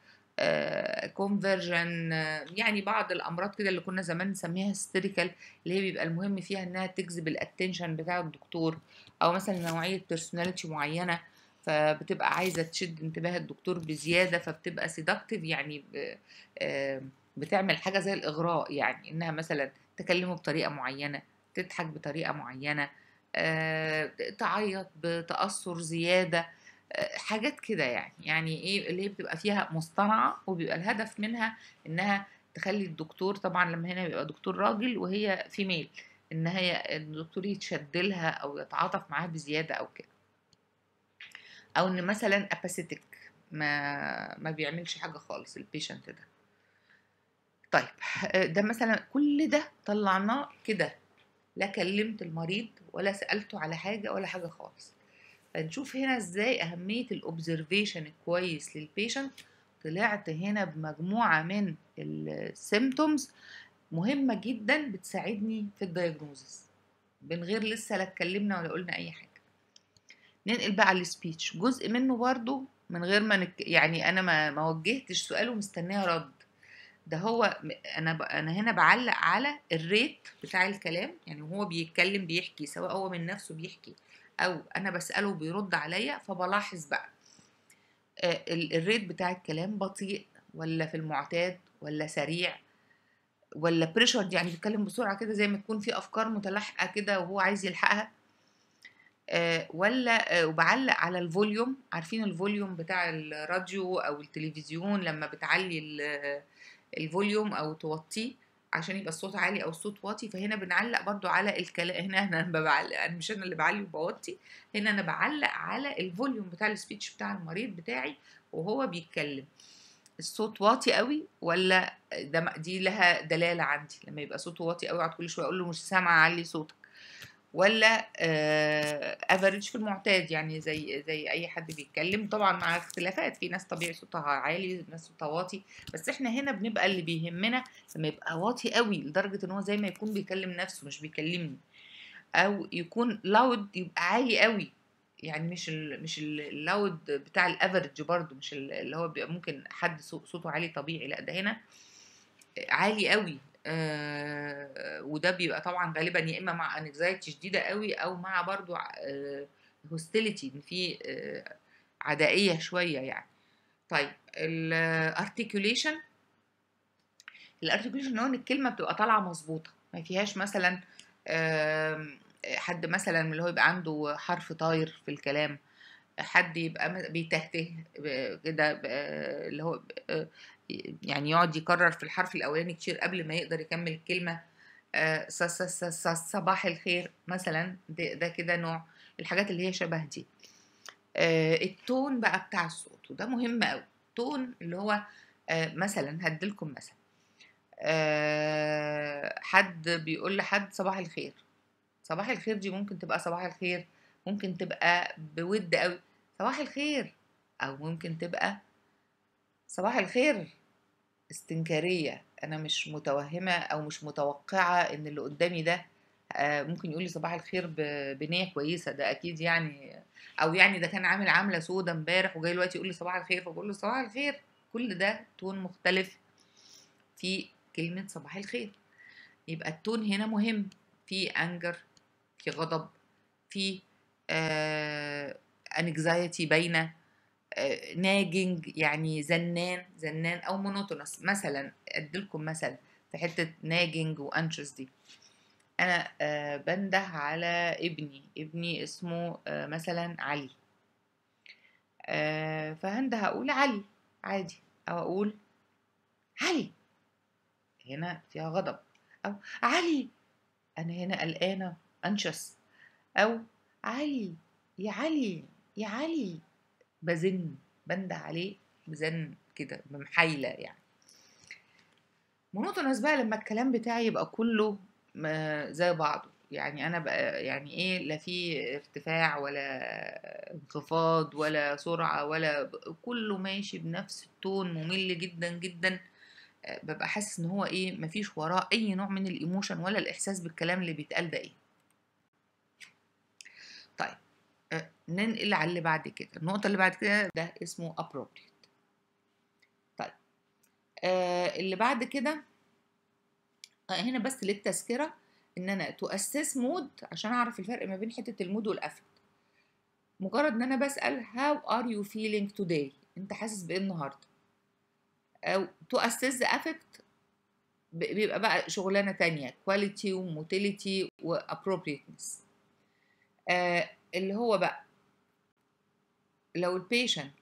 كونفرجن، يعني بعض الامراض كده اللي كنا زمان نسميها هيستيريكال، اللي هي بيبقى المهم فيها انها تجذب الاتنشن بتاع الدكتور، او مثلا نوعية بيرسوناليتي معينة، فبتبقى عايزة تشد انتباه الدكتور بزيادة، فبتبقى سيدكتيف، يعني بتعمل حاجة زي الإغراء، يعني إنها مثلا تكلمه بطريقة معينة، تضحك بطريقة معينة، تعيط بتأثر زيادة، حاجات كده، يعني ايه اللي هي بتبقى فيها مصطنعة، وبيبقى الهدف منها انها تخلي الدكتور، طبعا لما هنا بيبقى دكتور راجل وهي فيميل، ان هي الدكتور يتشد لها او يتعاطف معاها بزيادة او كده، او ان مثلا اباسيتك ما بيعملش حاجة خالص البيشنت ده. طيب ده مثلا كل ده طلعناه كده، لا كلمت المريض ولا سألته على حاجة ولا حاجة خالص. فنشوف هنا ازاي أهمية الأوبزرفيشن الكويس للبيشنت. طلعت هنا بمجموعة من السيمتومز مهمة جدا بتساعدني في الدايجنوزس، من غير لسه لا اتكلمنا ولا قلنا أي حاجة. ننقل بقى على السبيتش، جزء منه برضو من غير ما يعني أنا ما وجهتش سؤال ومستنيه رد. ده هو انا هنا بعلق على الريت بتاع الكلام، يعني وهو بيتكلم بيحكي، سواء هو من نفسه بيحكي او انا بسأله بيرد عليا، فبلاحظ بقى الريت بتاع الكلام بطيء ولا في المعتاد ولا سريع ولا بريشرد، يعني بيتكلم بسرعة كده زي ما تكون في افكار متلاحقة كده وهو عايز يلحقها، ولا وبعلق على الفوليوم. عارفين الفوليوم بتاع الراديو او التلفزيون لما بتعلي الفوليوم او توطيه عشان يبقى الصوت عالي او الصوت واطي، فهنا بنعلق برضو على الكلام. هنا انا بعلق، انا مش انا اللي بعلي وبوطي، هنا انا بعلق على الفوليوم بتاع السبيتش بتاع المريض بتاعي وهو بيتكلم، الصوت واطي قوي ولا دي لها دلالة عندي، لما يبقى صوته واطي قوي اقعد كل شويه اقول له مش سامع، علي صوتك، ولا افريج في المعتاد، يعني زي اي حد بيتكلم، طبعا مع اختلافات، في ناس طبيعي صوتها عالي، ناس صوتها واطي، بس احنا هنا بنبقى اللي بيهمنا لما يبقى واطي قوي لدرجه ان هو زي ما يكون بيكلم نفسه مش بيكلمني، او يكون لاود يبقى عالي قوي، يعني مش اللاود بتاع الافريج برضو، مش اللي هو بيبقى ممكن حد صوته عالي طبيعي، لا ده هنا عالي قوي. وده بيبقى طبعا غالبا يا اما مع انكزايتي شديده قوي او مع برضو هوستيليتي، ان في عدائيه شويه يعني. طيب الارتيكوليشن هو ان الكلمه بتبقى طالعه مظبوطه، ما فيهاش مثلا حد مثلا اللي هو يبقى عنده حرف طاير في الكلام، حد يبقى بيتهته كده، اللي هو يعني يقعد يكرر في الحرف الأولاني كتير قبل ما يقدر يكمل الكلمة، صباح الخير مثلا، ده كده نوع الحاجات اللي هي شبه دي. التون بقى بتاع الصوت، وده مهم قوي. التون اللي هو مثلا هديلكم مثلا حد بيقول لحد صباح الخير، صباح الخير دي ممكن تبقى صباح الخير، ممكن تبقى بود قوي صباح الخير، او ممكن تبقى صباح الخير استنكارية، انا مش متوهمة او مش متوقعة ان اللي قدامي ده ممكن يقول لي صباح الخير بنية كويسة، ده اكيد يعني، او يعني ده كان عامل عاملة سودة امبارح وجاي دلوقتي يقول لي صباح الخير، فبقول له صباح الخير كل ده تون مختلف في كلمة صباح الخير. يبقى التون هنا مهم، في انجر، في غضب، في انكزايتي باينة، ناجنج يعني زنان او مونوتونس. مثلا اديلكم مثل في حتة ناجنج وانشس دي. انا بنده على ابني اسمه مثلا علي، فهنده هقول علي عادي، او اقول علي، هنا فيها غضب، او علي انا هنا قلقانه انشس، او علي يا علي يا علي بزن، بنده عليه بزن كده بمحايله يعني. مونوتونس بقى لما الكلام بتاعي يبقى كله زي بعضه، يعني انا بقى يعني ايه، لا في ارتفاع ولا انخفاض ولا سرعه ولا كله ماشي بنفس التون، ممل جدا جدا. ببقى حاسس ان هو ايه، مفيش وراه اي نوع من الايموشن ولا الاحساس بالكلام اللي بيتقال ده ايه. طيب ننقل على اللي بعد كده. النقطه اللي بعد كده ده اسمه appropriate. طيب اللي بعد كده هنا بس للتذكره ان انا تؤسس مود عشان اعرف الفرق ما بين حته المود والافكت. مجرد ان انا بسال how are you feeling today، انت حاسس بايه النهارده، او تؤسس affect بيبقى بقى شغلانه تانية، quality وموتيليتي وappropriateness. اللي هو بقى لو البيشنت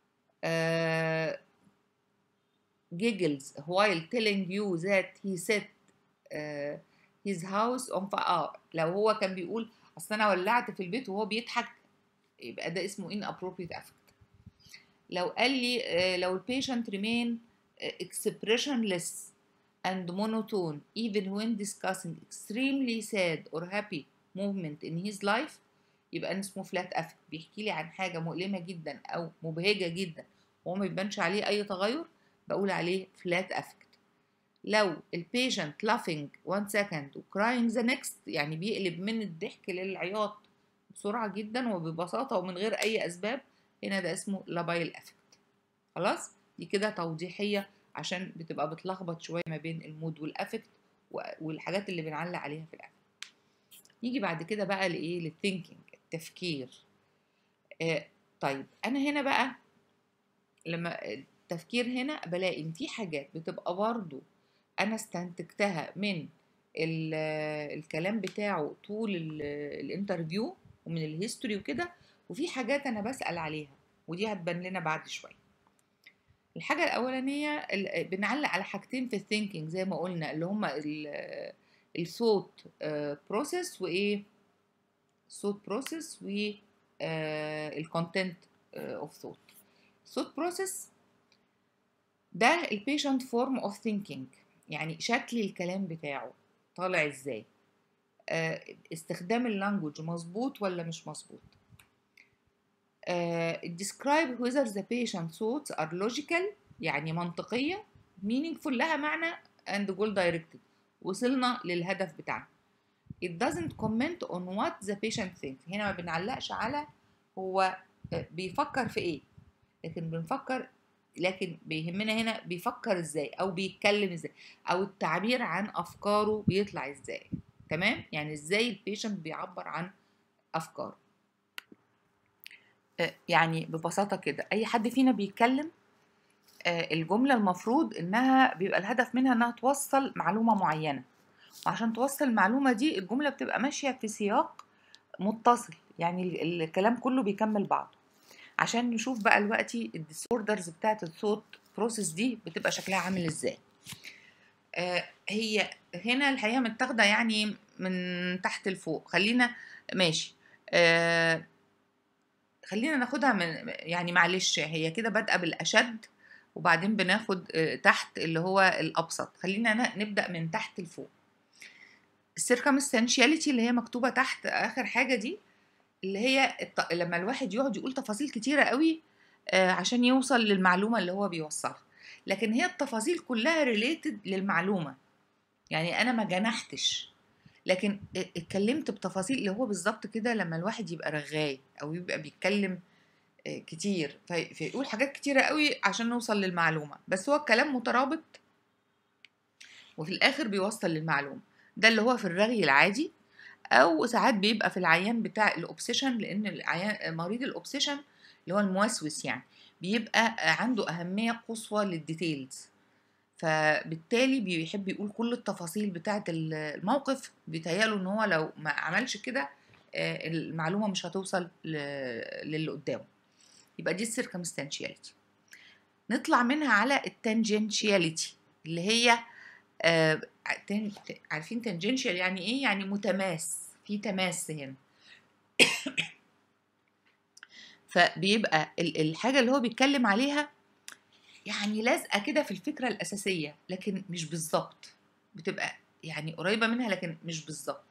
giggles while telling you that he set his house on fire، لو هو كان بيقول اصل انا ولعت في البيت وهو بيضحك، يبقى ده اسمه inappropriate affect. لو قال لي لو البيشنت remain expressionless and monotone even when discussing extremely sad or happy movement in his life، يبقى اسمه flat affect. بيحكي لي عن حاجة مؤلمة جدا أو مبهجة جدا وهو ما بيبانش عليه أي تغير، بقول عليه flat affect. لو البيشنت laughing one second و crying the next، يعني بيقلب من الضحك للعياط بسرعة جدا وببساطة ومن غير أي أسباب، هنا ده اسمه labile affect. خلاص، دي كده توضيحية عشان بتبقى بتلخبط شوية ما بين المود والأفكت والحاجات اللي بنعلق عليها في الأفكت. نيجي بعد كده بقى لإيه، للثينكينج، التفكير. طيب أنا هنا بقى لما التفكير هنا بلاقي إن في حاجات بتبقى برضو أنا استنتجتها من الكلام بتاعه طول الانترفيو ومن الهيستوري وكده، وفي حاجات أنا بسأل عليها ودي هتبان لنا بعد شوية. الحاجة الأولانية بنعلق على حاجتين في الثينكينج زي ما قلنا، اللي هما الصوت بروسيس وإيه، الصوت بروسيس والكونتنت اوف ثوت. الصوت بروسيس ده البيشنت فورم اوف ثينكينج، يعني شكل الكلام بتاعه طالع ازاي، استخدام اللانجوج مظبوط ولا مش مظبوط. describe whether the patient thoughts are logical، يعني منطقية، meaningful لها معنى and goal directed، وصلنا للهدف بتاعنا. it doesn't comment on what the patient thinks، هنا ما بنعلقش على هو بيفكر في ايه، لكن بيهمنا هنا بيفكر ازاي او بيتكلم ازاي او التعبير عن افكاره بيطلع ازاي. تمام، يعني ازاي البيشنت بيعبر عن افكاره. يعني ببساطة كده أي حد فينا بيتكلم الجملة المفروض إنها بيبقى الهدف منها إنها توصل معلومة معينة، وعشان توصل المعلومة دي الجملة بتبقى ماشية في سياق متصل، يعني الكلام كله بيكمل بعضه. عشان نشوف بقى دلوقتي الديسوردرز بتاعت الصوت بروسيس دي بتبقى شكلها عامل إزاي. هي هنا الحقيقة متاخدة يعني من تحت لفوق، خلينا ماشي. خلينا ناخدها من يعني معلش، هي كده بادئه بالاشد وبعدين بناخد تحت اللي هو الابسط. خلينا نبدا من تحت لفوق. السيركمستانشياليتي اللي هي مكتوبه تحت اخر حاجه دي، اللي هي لما الواحد يقعد يقول تفاصيل كتيره قوي عشان يوصل للمعلومه اللي هو بيوصلها، لكن هي التفاصيل كلها ريليتد للمعلومه، يعني انا ما جنحتش لكن اتكلمت بتفاصيل اللي هو بالظبط كده. لما الواحد يبقى رغاي او يبقى بيتكلم كتير، فيقول حاجات كتيرة قوي عشان نوصل للمعلومة، بس هو الكلام مترابط وفي الآخر بيوصل للمعلومة. ده اللي هو في الرغي العادي، أو ساعات بيبقى في العيان بتاع الأوبسيشن، لأن العيان مريض الأوبسيشن اللي هو الموسوس يعني بيبقى عنده أهمية قصوى للديتيلز، فبالتالي بيحب يقول كل التفاصيل بتاعة الموقف، بيتهيأله إن هو لو ما عملش كده المعلومة مش هتوصل للي قدامه. يبقى دي السيركمستانشياليتي. نطلع منها على التانجنشياليتي اللي هي عارفين تانجنشيال يعني ايه؟ يعني متماس، في تماس هنا. فبيبقى الحاجة اللي هو بيتكلم عليها يعني لازقة كده في الفكرة الأساسية، لكن مش بالظبط، بتبقى يعني قريبة منها لكن مش بالظبط.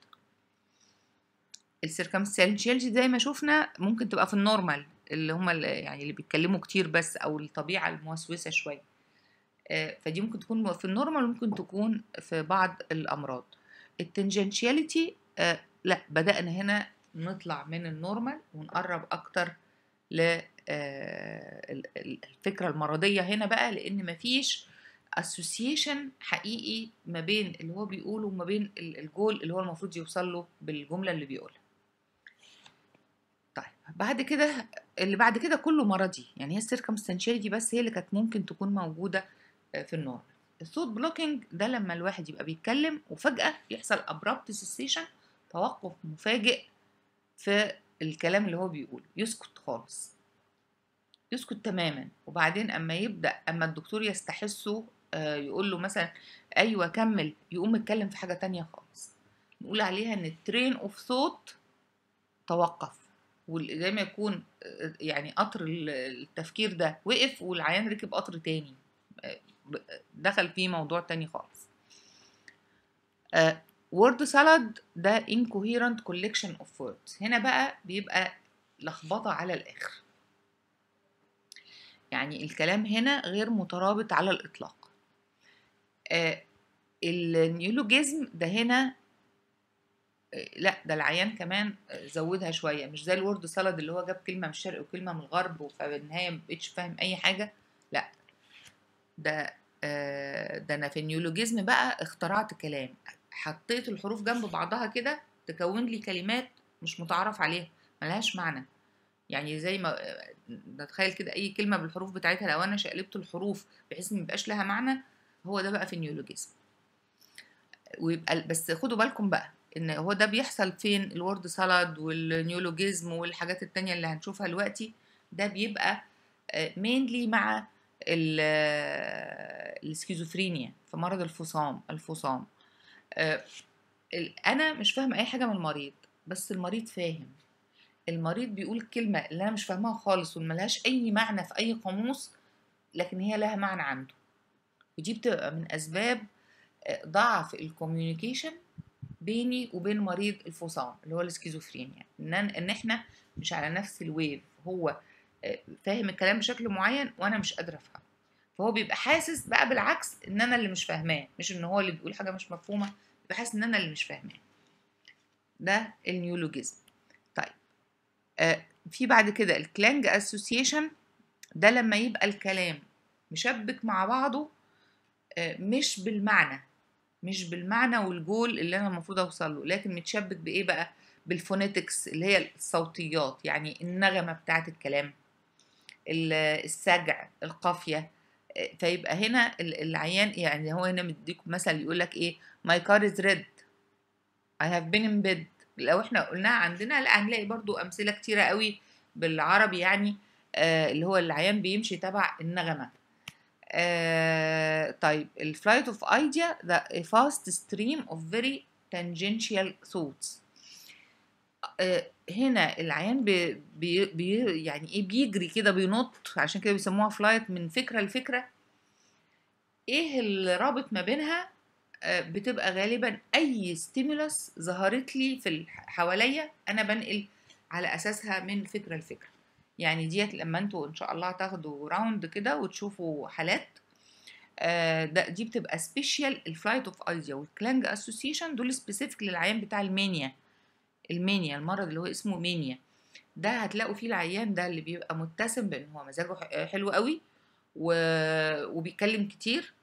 السيركمستانشياليتي زي ما شفنا ممكن تبقى في النورمال اللي هم يعني اللي بيتكلموا كتير بس، أو الطبيعة الموسوسة شوية، فدي ممكن تكون في النورمال وممكن تكون في بعض الأمراض. التنجنشياليتي لا، بدأنا هنا نطلع من النورمال ونقرب أكتر للفكرة المرضية هنا بقى، لأن مفيش association حقيقي ما بين اللي هو بيقوله وما بين الجول اللي هو المفروض يوصل له بالجملة اللي بيقولها. طيب بعد كده اللي بعد كده كله مرضي، يعني هي السيركمستانشياليتي بس هي اللي كانت ممكن تكون موجودة في النورمال. الصوت بلوكينج ده لما الواحد يبقى بيتكلم وفجأة يحصل abrupt cessation، توقف مفاجئ في الكلام اللي هو بيقوله، يسكت خالص، يسكت تماما، وبعدين اما الدكتور يستحسه يقول له مثلا ايوه كمل، يقوم يتكلم في حاجة تانية خالص. نقول عليها ان الترين اوف ثوت توقف، وزي ما يكون يعني قطر التفكير ده وقف والعيان ركب قطر تاني دخل فيه موضوع تاني خالص. word salad ده incoherent collection of words. هنا بقى بيبقى لخبطة على الآخر، يعني الكلام هنا غير مترابط على الإطلاق. النيولوجيزم ده هنا لا، ده العيان كمان زودها شوية، مش زي الورد سالاد اللي هو جاب كلمة من الشرق وكلمة من الغرب ففي النهاية مبقتش فاهم أي حاجة. لا، ده أنا في النيولوجيزم بقى اخترعت كلام، حطيت الحروف جنب بعضها كده تكون لي كلمات مش متعرف عليها، ملهاش معنى. يعني زي ما نتخيل كده أي كلمة بالحروف بتاعتها لو أنا شقلبت الحروف بحيث ميبقاش لها معنى، هو ده بقى في النيولوجيزم. ويبقى بس خدوا بالكم بقى ان هو ده بيحصل فين، الورد سالاد والنيولوجيزم والحاجات التانية اللي هنشوفها دلوقتي، ده بيبقى مينلي مع السكيزوفرينيا، في مرض الفصام. انا مش فاهمه اي حاجه من المريض، بس المريض فاهم. المريض بيقول كلمه اللي انا مش فاهماها خالص وملهاش اي معنى في اي قاموس، لكن هي لها معنى عنده، ودي بتبقى من اسباب ضعف الكوميونيكيشن بيني وبين مريض الفصام اللي هو السكيزوفرينيا، ان احنا مش على نفس الويف. هو فاهم الكلام بشكل معين وانا مش قادره افهمه، فهو بيبقى حاسس بقى بالعكس ان انا اللي مش فاهماه، مش ان هو اللي بيقول حاجه مش مفهومه، بيبقى حاسس ان انا اللي مش فاهماه. ده النيولوجيزم. طيب في بعد كده الكلانج اسوسيشن، ده لما يبقى الكلام مشبك مع بعضه، مش بالمعنى والجول اللي انا المفروض اوصل له، لكن متشبك بايه بقى؟ بالفونيتكس اللي هي الصوتيات، يعني النغمه بتاعه الكلام، السجع، القافيه. فيبقى هنا العيان، يعني هو هنا مديكم مثل يقول لك ايه، my car is red I have been in bed. لو احنا قلناها عندنا لا، هنلاقي برضو امثله كتيره قوي بالعربي، يعني اللي هو العيان بيمشي تبع النغمه. طيب الفلايت اوف ايديا ده a fast stream of very tangential thoughts. هنا العيان يعني ايه، بيجري كده، بينط، عشان كده بيسموها فلايت من فكرة لفكرة. ايه الرابط ما بينها؟ بتبقى غالبا اي ستيمولس ظهرت لي في حواليا انا بنقل على اساسها من فكرة لفكرة. يعني ديت لما انتوا ان شاء الله تاخدوا راوند كده وتشوفوا حالات، دي بتبقى سبيشال. الفلايت اوف ايديا والكلانج اسوسيشن دول سبيسيفيك للعيان بتاع المانيا، المرض اللي هو اسمه مانيا. ده هتلاقوا فيه العيان ده اللي بيبقى متسم بان هو مزاجه حلو قوي وبيتكلم كتير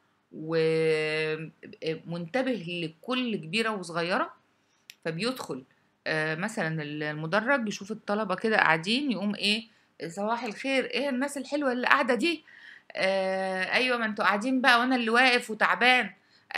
ومنتبه لكل كبيرة وصغيرة. فبيدخل مثلا المدرج يشوف الطلبة كده قاعدين، يقوم ايه، صباح الخير، ايه الناس الحلوة اللي قاعدة دي، ايوه ما انتوا قاعدين بقى وانا اللي واقف وتعبان،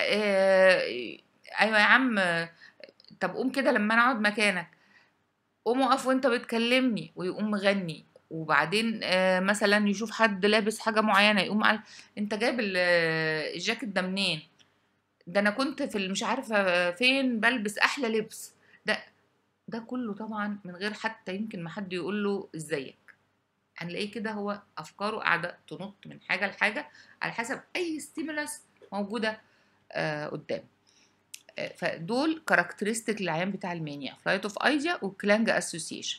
ايوه يا عم، طب قوم كده لما انا اقعد مكانك، قوم اقف وانت بتكلمني، ويقوم مغني. وبعدين مثلا يشوف حد لابس حاجة معينة، يقوم قال انت جايب الجاكيت ده منين؟ ده انا كنت في مش عارفة فين بلبس احلى لبس. ده كله طبعا من غير حتى يمكن ما حد يقول له ازيك. هنلاقيه كده هو افكاره قاعدة تنط من حاجة لحاجة على حسب اي ستيمولاس موجودة قدام. فدول كاركترستيك للعيان بتاع المانيا، فلايت اوف ايديا وكلانج اسوسيشن.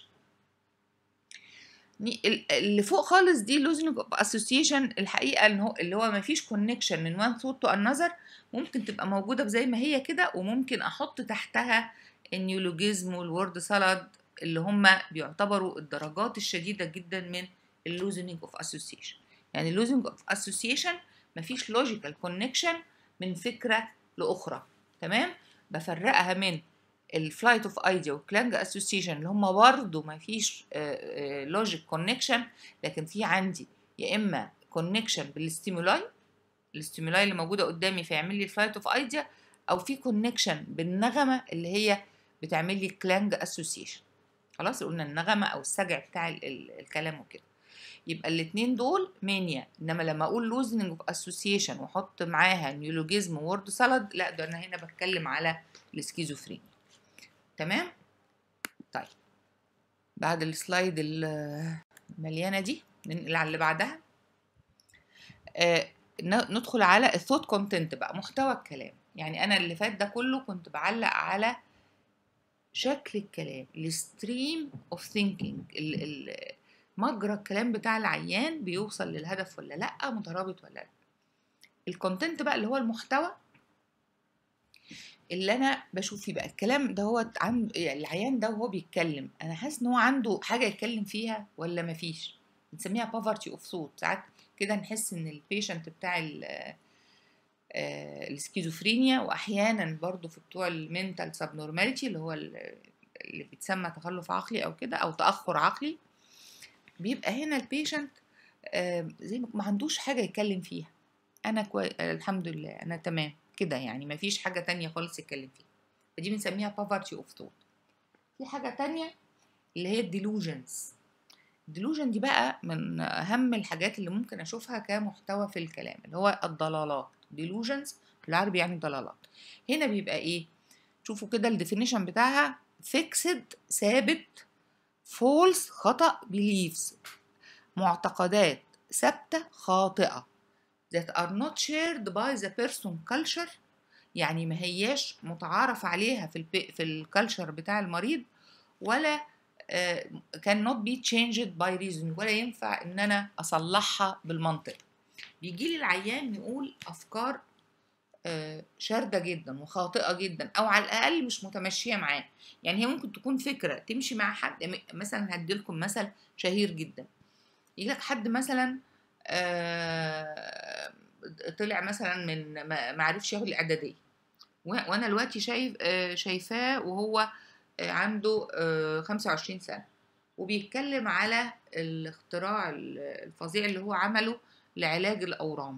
اللي فوق خالص دي لوزنج اوف اسوسيشن، الحقيقه ان هو اللي هو ما فيش كونكشن من وان ثوت تو انذر، ممكن تبقى موجوده زي ما هي كده، وممكن احط تحتها النيولوجيزم والورد سالاد اللي هم بيعتبروا الدرجات الشديده جدا من اللوزنج اوف اسوسيشن. يعني اللوزنج اوف اسوسيشن ما فيش لوجيكال كونكشن من فكره لاخرى، تمام؟ بفرقها من الفلايت اوف ايديا والكلانج اسوسيشن اللي هم برضه ما فيش لوجيك كونكشن، لكن في عندي يا اما كونكشن بالاستيمولاي، الاستيمولاي اللي موجوده قدامي فيعمل لي الفلايت اوف ايديا، او في كونكشن بالنغمه اللي هي بتعمل لي كلانج اسوسيشن. خلاص قلنا النغمه او السجع بتاع الكلام وكده. يبقى الاثنين دول مانيا. انما لما اقول لوزنج اوف اسوسيشن واحط معاها نيولوجيزم وورد سالاد، لا ده انا هنا بتكلم على السكيزوفرينيا. تمام؟ طيب بعد السلايد المليانه دي ننقل على اللي بعدها. ندخل على الثوت كونتنت بقى، محتوى الكلام. يعني انا اللي فات ده كله كنت بعلق على شكل الكلام، الستريم اوف ثينكينج، مجرى الكلام بتاع العيان بيوصل للهدف ولا لا، مترابط ولا لا. الكونتنت بقى اللي هو المحتوى اللي انا بشوف فيه بقى الكلام ده، هو عند العيان ده وهو بيتكلم انا حاسس ان هو عنده حاجه يتكلم فيها ولا مفيش. بنسميها poverty of thought. ساعات كده نحس ان البيشنت بتاع السكيزوفرينيا، واحيانا برضو في بتوع المينتال سبنورماليتي اللي هو اللي بيتسمى تخلف عقلي او كده او تاخر عقلي، بيبقى هنا البيشنت زي ما عندوش حاجه يتكلم فيها. انا الحمد لله انا تمام كده، يعني مفيش حاجه تانية خالص يتكلم فيها. فدي بنسميها poverty of thought. في حاجه تانية اللي هي الديلوجنز. الديلوجن دي بقى من اهم الحاجات اللي ممكن اشوفها كمحتوى في الكلام، اللي هو الضلالات. ديلوجنز بالعربي يعني ضلالات. هنا بيبقى ايه؟ شوفوا كده الديفينيشن بتاعها: فيكسد ثابت، فولس خطأ، beliefs معتقدات ثابتة خاطئة that are not shared by the person culture، يعني ما هياش متعارف عليها في الكالتشر بتاع المريض، ولا cannot be changed by reason، ولا ينفع ان انا اصلحها بالمنطق. بيجي لي العيان يقول افكار شاردة جدا وخاطئة جدا، او على الاقل مش متمشية معاه. يعني هي ممكن تكون فكرة تمشي مع حد. مثلا هديلكم مثل شهير جدا: يجيلك حد مثلا طلع مثلا من ما عرفش ياخد الاعداديه، وانا دلوقتي شايفاه وهو عنده 25 سنه، وبيتكلم على الاختراع الفظيع اللي هو عمله لعلاج الاورام.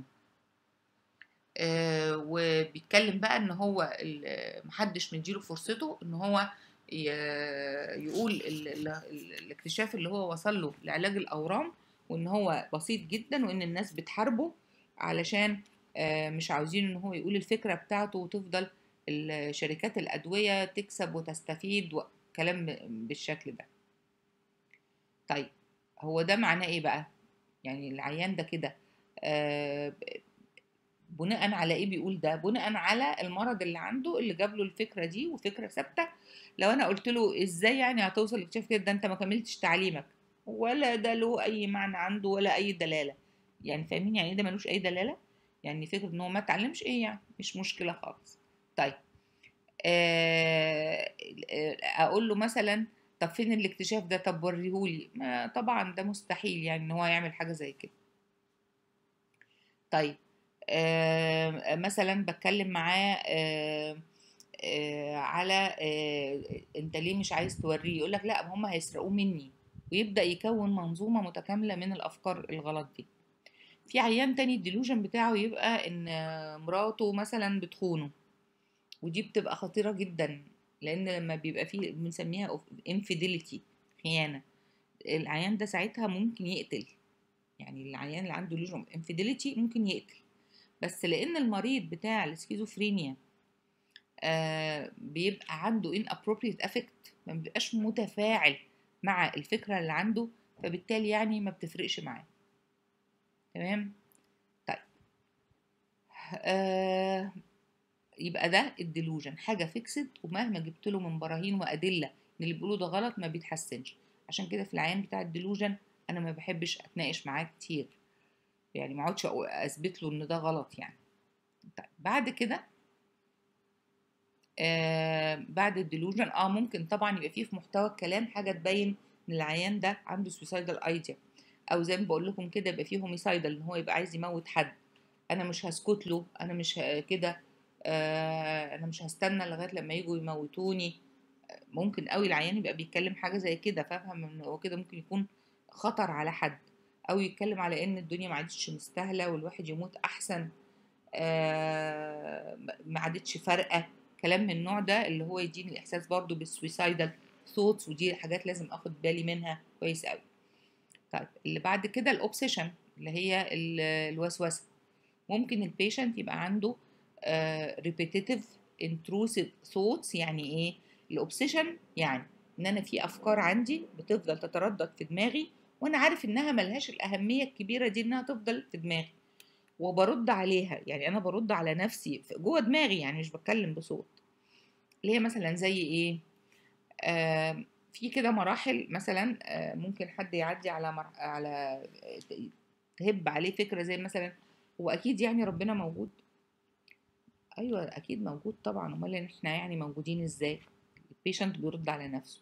وبيتكلم بقى ان هو محدش مديله فرصته ان هو يقول الاكتشاف اللي هو وصل له لعلاج الاورام، وان هو بسيط جدا، وان الناس بتحاربه علشان مش عاوزين ان هو يقول الفكرة بتاعته، وتفضل شركات الادوية تكسب وتستفيد وكلام بالشكل ده. طيب هو ده معناه ايه بقى؟ يعني العيان ده كده بناء على ايه بيقول ده؟ بناء على المرض اللي عنده اللي جاب له الفكره دي، وفكره ثابته. لو انا قلت له ازاي يعني هتوصل لاكتشاف كده، ده انت ما كملتش تعليمك، ولا ده له اي معنى عنده ولا اي دلاله. يعني فاهمين يعني ايه ده ملوش اي دلاله؟ يعني فكره ان هو ما اتعلمش ايه يعني، مش مشكله خالص. طيب اقول له مثلا طب فين الاكتشاف ده؟ طب وريهولي. طبعا ده مستحيل يعني ان هو يعمل حاجة زي كده. طيب مثلا بتكلم معاه على انت ليه مش عايز توريه؟ يقول لك لا هم هيسرقوه مني، ويبدأ يكون منظومة متكاملة من الأفكار الغلط دي. في عيان تاني الديلوجن بتاعه يبقى ان مراته مثلا بتخونه، ودي بتبقى خطيرة جدا، لان لما بيبقى فيه بنسميها infidelity، خيانة، العيان ده ساعتها ممكن يقتل. يعني العيان اللي عنده delusion infidelity ممكن يقتل، بس لان المريض بتاع السكيزوفرينيا بيبقى عنده inappropriate affect، ما بيبقاش متفاعل مع الفكرة اللي عنده، فبالتالي يعني ما بتفرقش معاه. تمام. طيب يبقى ده الديلوجن حاجة فيكسد، ومهما جبت له من براهين وأدلة ان اللي بيقوله ده غلط ما بيتحسنش. عشان كده في العيان بتاع الديلوجن انا ما بحبش اتناقش معاه كتير، يعني ما اقعدش اثبت له ان ده غلط يعني. طيب بعد كده بعد الديلوجن ممكن طبعا يبقى فيه في محتوى الكلام حاجه تبين ان العيان ده عنده سويسايدال ايديا، او زي ما بقول لكم كده يبقى فيه هوميسايدال، ان هو يبقى عايز يموت حد. انا مش هسكت له، انا مش كده، انا مش هستنى لغايه لما يجوا يموتوني. ممكن قوي العيان يبقى بيتكلم حاجه زي كده، فاهم ان هو كده ممكن يكون خطر على حد، او يتكلم على ان الدنيا ما عادتش مستاهله والواحد يموت احسن، ما عادتش فارقه. كلام من النوع ده اللي هو يديني الاحساس برضو بالسويسايدال ثوتس، ودي حاجات لازم اخد بالي منها كويس قوي. طيب اللي بعد كده الاوبسيشن، اللي هي الوسوسه. ممكن البيشنت يبقى عنده repetitive intrusive thoughts. يعني ايه الاوبسيشن؟ يعني ان انا في افكار عندي بتفضل تتردد في دماغي، وانا عارف انها ملهاش الاهميه الكبيره دي انها تفضل في دماغي، وبرد عليها. يعني انا برد على نفسي جوه دماغي، يعني مش بتكلم بصوت. اللي هي مثلا زي ايه؟ في كده مراحل مثلا ممكن حد يعدي على تهب عليه فكرة زي مثلا هو اكيد يعني ربنا موجود. ايوه اكيد موجود طبعا، امال احنا يعني موجودين ازاي؟ البيشنت بيرد على نفسه.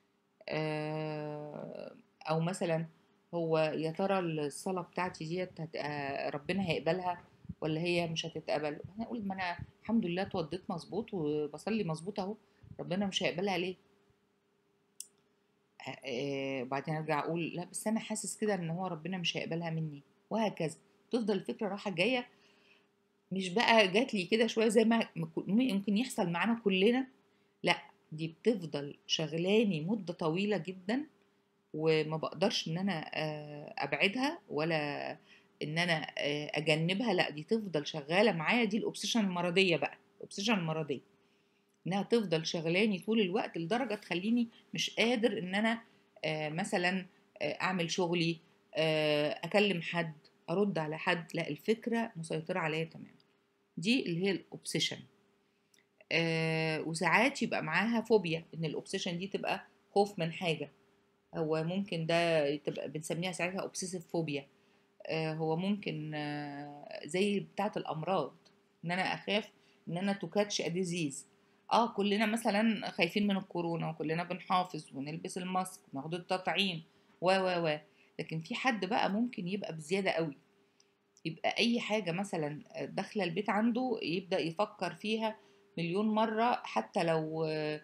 او مثلا هو يا ترى الصلاة بتاعتي ديت ربنا هيقبلها ولا هي مش هتتقبل؟ انا اقول ما انا الحمد لله اتوضيت مظبوط وبصلي مظبوط اهو، ربنا مش هيقبلها ليه؟ وبعدين ارجع اقول لا بس انا حاسس كده ان هو ربنا مش هيقبلها مني، وهكذا. تفضل الفكرة رايحة جاية، مش بقى جات لي كده شوية زي ما ممكن يحصل معانا كلنا، لا دي بتفضل شغلاني مدة طويلة جدا، وما بقدرش ان انا ابعدها ولا ان انا اجنبها. لا دي تفضل شغالة معايا، دي الاوبسيشن المرضية بقى، الاوبسيشن المرضية انها تفضل شغلاني طول الوقت لدرجة تخليني مش قادر ان انا مثلا اعمل شغلي، اكلم حد، ارد على حد. لا الفكرة مسيطرة عليا تماما. دي اللي هي الاوبسيشن. وساعات يبقى معاها فوبيا، ان الاوبسيشن دي تبقى خوف من حاجة. هو ممكن ده تبقى بنسميها ساعتها اوبسيسيف فوبيا. هو ممكن زي بتاعة الامراض، ان انا اخاف ان انا تو كاتش ا ديزيز. كلنا مثلا خايفين من الكورونا، وكلنا بنحافظ ونلبس الماسك وناخد التطعيم و لكن في حد بقى ممكن يبقى بزيادة قوي، يبقى اي حاجة مثلا داخلة البيت عنده يبدأ يفكر فيها مليون مرة، حتى لو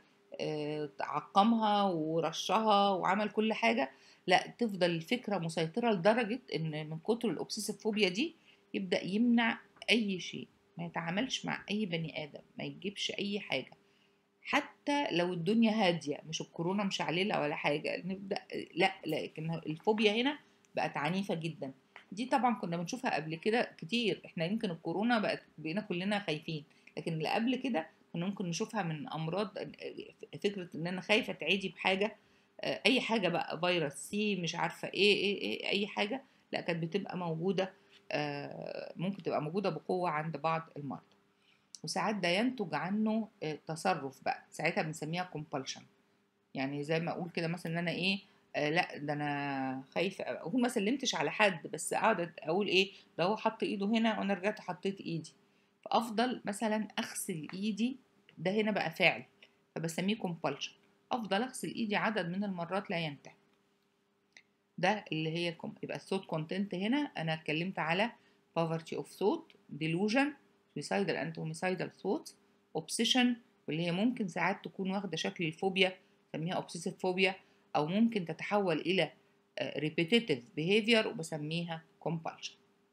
عقمها ورشها وعمل كل حاجة، لا تفضل الفكرة مسيطرة لدرجة ان من كتر الاوبسيسيف فوبيا دي يبدأ يمنع اي شيء، ما يتعاملش مع اي بني ادم، ما يجيبش اي حاجة، حتى لو الدنيا هادية مش الكورونا مش علينا ولا حاجة نبدأ. لا لكن الفوبيا هنا بقت عنيفة جدا. دي طبعا كنا بنشوفها قبل كده كتير، احنا يمكن الكورونا بقينا كلنا خايفين، لكن اللي قبل كده كنا ممكن نشوفها من امراض. فكرة ان انا خايفة تعيدي بحاجة، اي حاجة بقى فيروس سي مش عارفة ايه اي حاجة، لا كانت بتبقى موجودة، ممكن تبقى موجودة بقوة عند بعض المرضى. وساعات ده ينتج عنه تصرف بقى، ساعتها بنسميها compulsion. يعني زي ما اقول كده مثلا ان انا ايه، لا ده انا خايفه اقول ما سلمتش على حد، بس قاعده اقول ايه ده هو حط ايده هنا وانا رجعت حطيت ايدي، فافضل مثلا اغسل ايدي، ده هنا بقى فعل، فبسميه compulsion. افضل اغسل ايدي عدد من المرات لا ينتهي. ده اللي هي يبقى الثوت كونتنت هنا انا اتكلمت على poverty of thought, delusion, suicidal and homicidal thoughts, obsession واللي هي ممكن ساعات تكون واخده شكل الفوبيا بسميها obsessive phobia، او ممكن تتحول الى repetitive behavior وبسميها compulsion.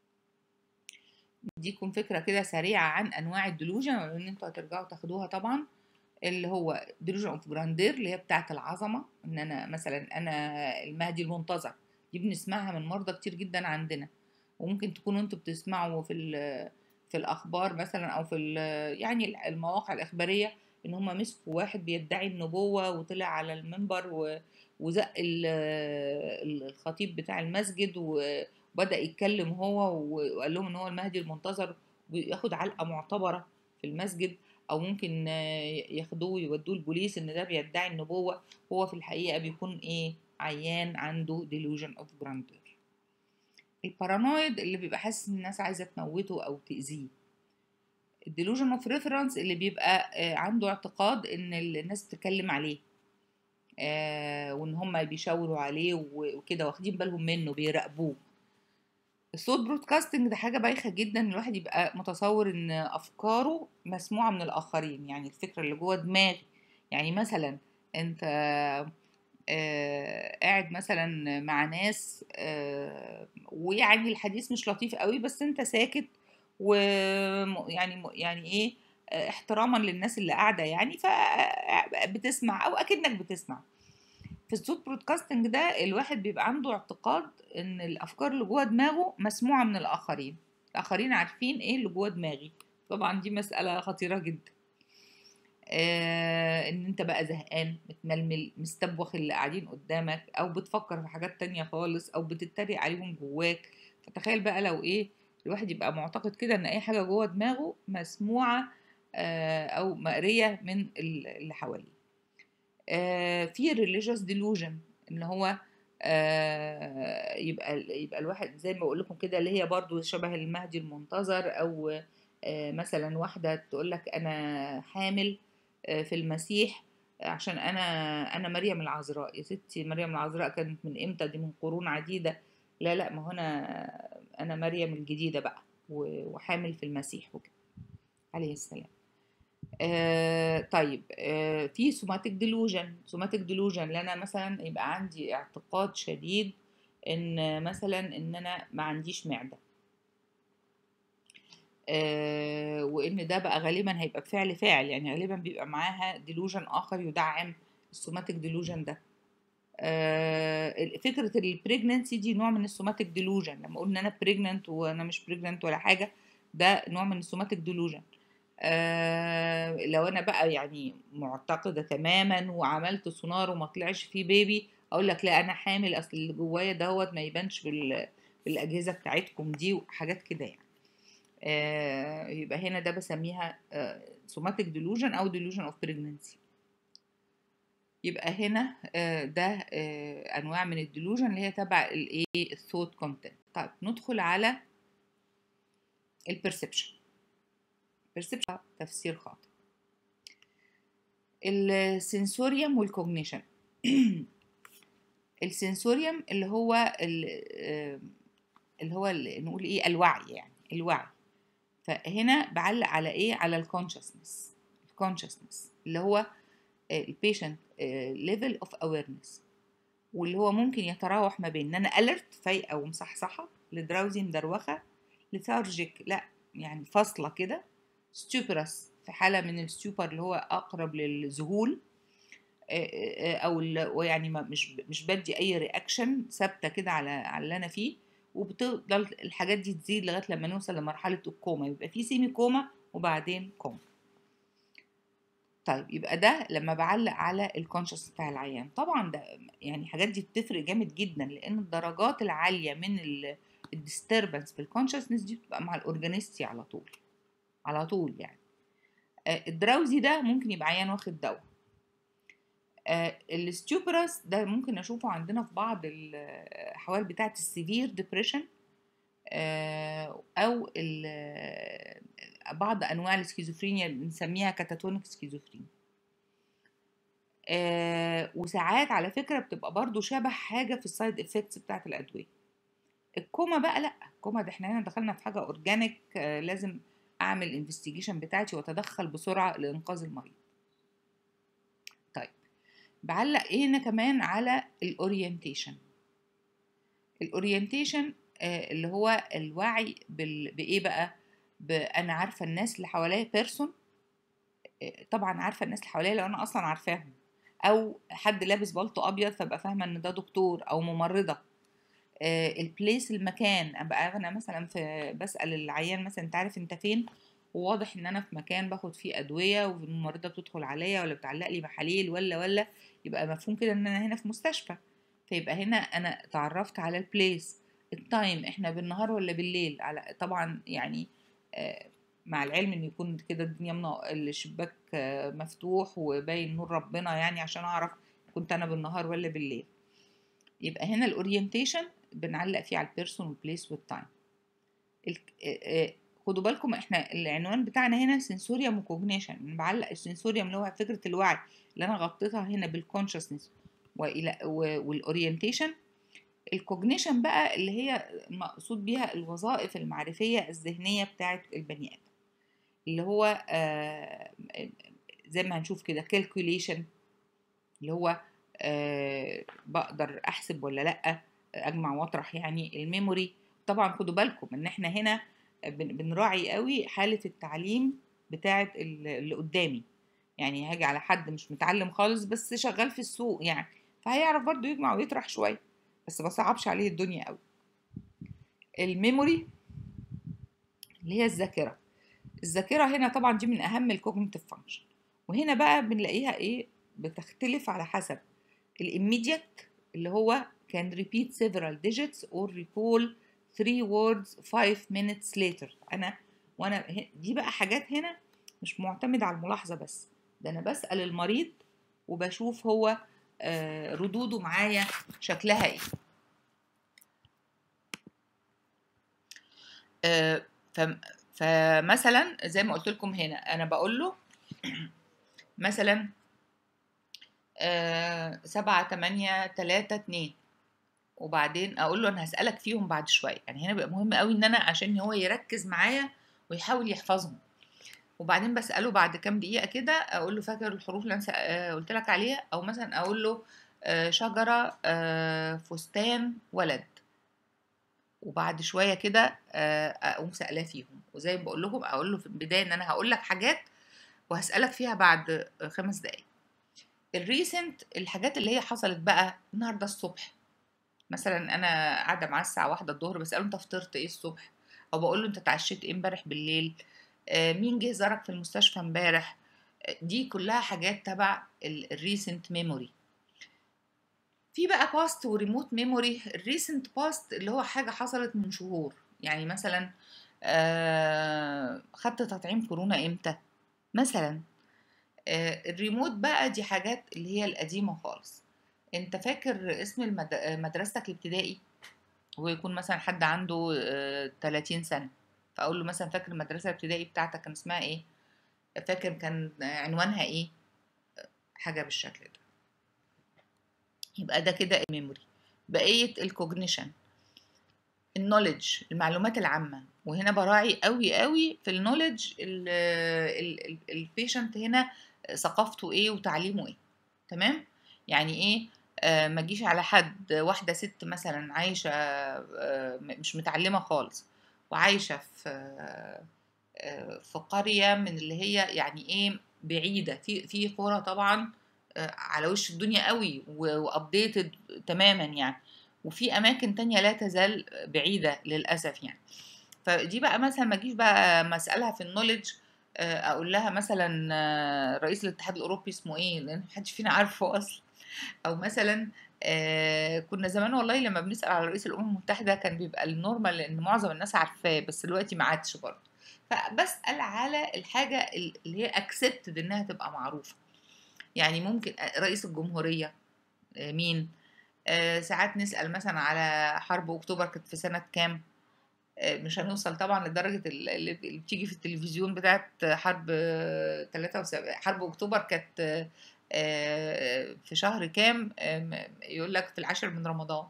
دي تكون فكره كده سريعه عن انواع الديلوجن، وان انتوا هترجعوا تاخدوها طبعا. اللي هو delusion of grandeur اللي هي بتاعه العظمه، ان انا مثلا انا المهدي المنتظر، دي بنسمعها من مرضى كتير جدا عندنا، وممكن تكونوا انتوا بتسمعوا في الاخبار مثلا، او في يعني المواقع الاخباريه، ان هم مسكوا واحد بيدعي النبوه وطلع على المنبر وزق الخطيب بتاع المسجد وبدأ يتكلم هو وقال لهم ان هو المهدي المنتظر، وياخد علقه معتبره في المسجد، او ممكن ياخدوه ويودوه البوليس ان ده بيدعي النبوه، هو في الحقيقه بيكون ايه؟ عيان عنده delusion of grandeur. البارانويد اللي بيبقى حاسس ان الناس عايزه تموته او تاذيه. الديلوجن اوف ريفرنس اللي بيبقى عنده اعتقاد ان الناس بتتكلم عليه، وان هم بيشاوروا عليه وكده واخدين بالهم منه بيراقبوه. الصوت برودكاستنج ده حاجه بايخه جدا، الواحد يبقى متصور ان افكاره مسموعه من الاخرين، يعني الفكره اللي جوه دماغي. يعني مثلا انت قاعد مثلا مع ناس ويعني الحديث مش لطيف قوي، بس انت ساكت ويعني ايه، احتراما للناس اللي قاعده يعني، فبتسمع او اكنك بتسمع. في الصوت برودكاستنج ده الواحد بيبقى عنده اعتقاد ان الافكار اللي جوه دماغه مسموعه من الاخرين، الاخرين عارفين ايه اللي جوه دماغي. طبعا دي مساله خطيره جدا. ان انت بقى زهقان، متململ، مستبوخ اللي قاعدين قدامك، او بتفكر في حاجات تانية خالص، او بتتريق عليهم جواك. فتخيل بقى لو ايه الواحد يبقى معتقد كده ان اي حاجة جوه دماغه مسموعة او مقرية من اللي حواليه. في religious delusion اللي هو يبقى الواحد زي ما بقول لكم كده، اللي هي برضو شبه المهدي المنتظر، او مثلا واحدة تقول لك انا حامل في المسيح عشان انا مريم العذراء. يا ستي مريم العذراء كانت من امتى؟ دي من قرون عديدة. لا ما هو انا مريم الجديدة بقى وحامل في المسيح وكده عليه السلام. طيب في سوماتيك ديلوجن. سوماتيك ديلوجن اللي انا مثلا يبقى عندي اعتقاد شديد ان مثلا ان انا ما عنديش معدة، وان ده بقى غالبا هيبقى بفعل فاعل، يعني غالبا بيبقى معاها ديلوجن اخر يدعم السوماتيك ديلوجن ده. فكرة البريجننسي دي نوع من السوماتيك ديلوجن، لما قلنا انا بريجننت وانا مش بريجننت ولا حاجة، ده نوع من السوماتيك ديلوجن. لو انا بقى يعني معتقدة تماما وعملت سونار وما طلعش فيه بيبي، اقول لك لا انا حامل، اصل اللي جوايا دوت ما يبانش بالاجهزة بتاعتكم دي وحاجات كده يعني. يبقى هنا ده بسميها somatic delusion او delusion of pregnancy. يبقى هنا ده انواع من الديلوجن اللي هي تبع الايه الثوت كونتنت. طيب ندخل على البرسبشن. perception تفسير خاطئ. السنسوريوم والكوجنيشن. السنسوريوم اللي هو نقول ايه الوعي، يعني الوعي. فهنا بعلق على ايه؟ على الكونشسنس. الكونشسنس اللي هو البيشنت ليفل اوف اويرنس، واللي هو ممكن يتراوح ما بين ان انا اليرت فايقه ومصحصحه، لدراوزي مدروخه، لثارجيك لا يعني فاصله كده، ستوبرس في حاله من الستوبر اللي هو اقرب للذهول، او يعني مش بدي اي رياكشن، ثابته كده على اللي انا فيه، وبتفضل الحاجات دي تزيد لغايه لما نوصل لمرحله الكوما، يبقى في سيمي كوما وبعدين كوما. طيب يبقى ده لما بعلق على الكونشس بتاع العيان. طبعا ده يعني الحاجات دي بتفرق جامد جدا، لان الدرجات العاليه من الديستربنس بالكونشسنس دي بتبقى مع الاورجانيستي على طول على طول يعني. الدراوزي ده ممكن يبقى عيان واخد دواء. الستيوبرس ده ممكن اشوفه عندنا في بعض الحوالي بتاعه السيفير ديبريشن، او بعض انواع السكيزوفرينيا بنسميها كاتاتونيك سكيزوفرينيا. وساعات على فكرة بتبقى برضو شبه حاجة في السايد افكتس بتاعت الأدوية. الكوما بقى لا، الكوما ده احنا هنا دخلنا في حاجة اورجانيك، لازم اعمل انفستيجيشن بتاعتي واتدخل بسرعة لإنقاذ المريض. طيب بعلق ايه هنا كمان على الاورينتيشن. الاورينتيشن اللي هو الوعي بايه بقى، انا عارفة الناس اللي حواليا بيرسون، طبعا عارفة الناس اللي حواليا لو انا اصلا عارفاهم، او حد لابس بالطو ابيض فابقى فاهمة ان ده دكتور او ممرضة. البليس، المكان، ابقى انا مثلا في بسأل العيان مثلا انت عارف انت فين، وواضح ان انا في مكان باخد فيه ادويه والممرضه بتدخل عليا ولا بتعلق لي محاليل ولا يبقى مفهوم كده ان انا هنا في مستشفى. فيبقى هنا انا تعرفت على البليس. التايم احنا بالنهار ولا بالليل، على طبعا يعني مع العلم ان يكون كده الدنيا الشباك مفتوح وباين نور ربنا، يعني عشان اعرف كنت انا بالنهار ولا بالليل. يبقى هنا الاورينتيشن بنعلق فيه على البيرسون والبليس والتايم. خدوا بالكم احنا العنوان بتاعنا هنا سنسوريوم وكوجنيشن، انا بعلق السنسوريوم اللي هو فكره الوعي اللي انا غطيتها هنا بالكونشسنس والاورينتيشن. الكوجنيشن بقى اللي هي مقصود بيها الوظائف المعرفيه الذهنيه بتاعه البني ادم، اللي هو زي ما هنشوف كده كالكوليشن، اللي هو بقدر احسب ولا لا، اجمع واطرح، يعني الميموري. طبعا خدوا بالكم ان احنا هنا بنراعي قوي حالة التعليم بتاعة اللي قدامي، يعني هاجي على حد مش متعلم خالص بس شغال في السوق يعني، فهيعرف برضو يجمع ويطرح شوية، بس ما صعبش عليه الدنيا قوي. الميموري اللي هي الذاكرة. الذاكرة هنا طبعا دي من اهم الكوجنيتيف فانكشن، وهنا بقى بنلاقيها ايه، بتختلف على حسب الإميديات اللي هو can repeat several digits or recall 3 words 5 minutes later. وانا دي بقى حاجات هنا مش معتمدة على الملاحظة بس، ده انا بسأل المريض وبشوف هو ردوده معايا شكلها ايه. فمثلا زي ما قلت لكم هنا انا بقول له مثلا 7 8 3 2، وبعدين اقول له انا هسألك فيهم بعد شويه. يعني هنا بيبقى مهم قوي ان انا عشان هو يركز معايا ويحاول يحفظهم. وبعدين بسأله بعد كام دقيقه كده اقول له فاكر الحروف اللي انا قلت لك عليها، او مثلا اقول له شجره، فستان، ولد، وبعد شويه كده اقوم سألاه فيهم. وزي ما بقول لكم اقول له في البدايه ان انا هقول لك حاجات وهسألك فيها بعد 5 دقايق. الريسنت الحاجات اللي هي حصلت بقى النهارده الصبح، مثلا انا قاعده معاه الساعه 1 الظهر بساله انت فطرت ايه الصبح، او بقول له انت اتعشيت ايه امبارح بالليل، مين جه زارك في المستشفى امبارح. دي كلها حاجات تبع الريسنت ميموري. في بقى باست وريموت ميموري. الريسنت باست اللي هو حاجه حصلت من شهور، يعني مثلا خدت تطعيم كورونا امتى مثلا. الريموت بقى دي حاجات اللي هي القديمه خالص. انت فاكر اسم مدرستك الابتدائي، ويكون مثلا حد عنده 30 سنة، فأقول له مثلا فاكر المدرسة الابتدائي بتاعتك كان اسمها ايه، فاكر كان عنوانها ايه، حاجة بالشكل ده. يبقى ده كده الميموري. بقية الكوجنيشن، النوليدج، المعلومات العامة. وهنا براعي قوي قوي في النوليدج البيشنت هنا ثقافته ايه وتعليمه ايه. تمام، يعني ايه ما تجيش على حد، واحدة ست مثلا عايشة مش متعلمة خالص، وعايشة في قرية من اللي هي يعني ايه بعيدة، في قرى طبعا على وش الدنيا قوي وابديتد تماما يعني، وفي اماكن تانية لا تزال بعيدة للأسف يعني. فدي بقى مثلا ما اجيش بقى مسألها في النوليدج اقول لها مثلا رئيس الاتحاد الاوروبي اسمه ايه، لان محدش فينا عارفه اصلا. او مثلا كنا زمان والله لما بنسأل على رئيس الامم المتحدة كان بيبقى النورمال لان معظم الناس عارفاه، بس دلوقتي ما عادش برضه. فبسأل على الحاجة اللي هي اكسبتد انها تبقى معروفة. يعني ممكن رئيس الجمهورية مين، ساعات نسأل مثلا على حرب اكتوبر كانت في سنة كام. مش هنوصل طبعا لدرجة اللي بتيجي في التلفزيون بتاعت حرب 73. حرب اكتوبر كانت في شهر كام، يقول لك في العاشر من رمضان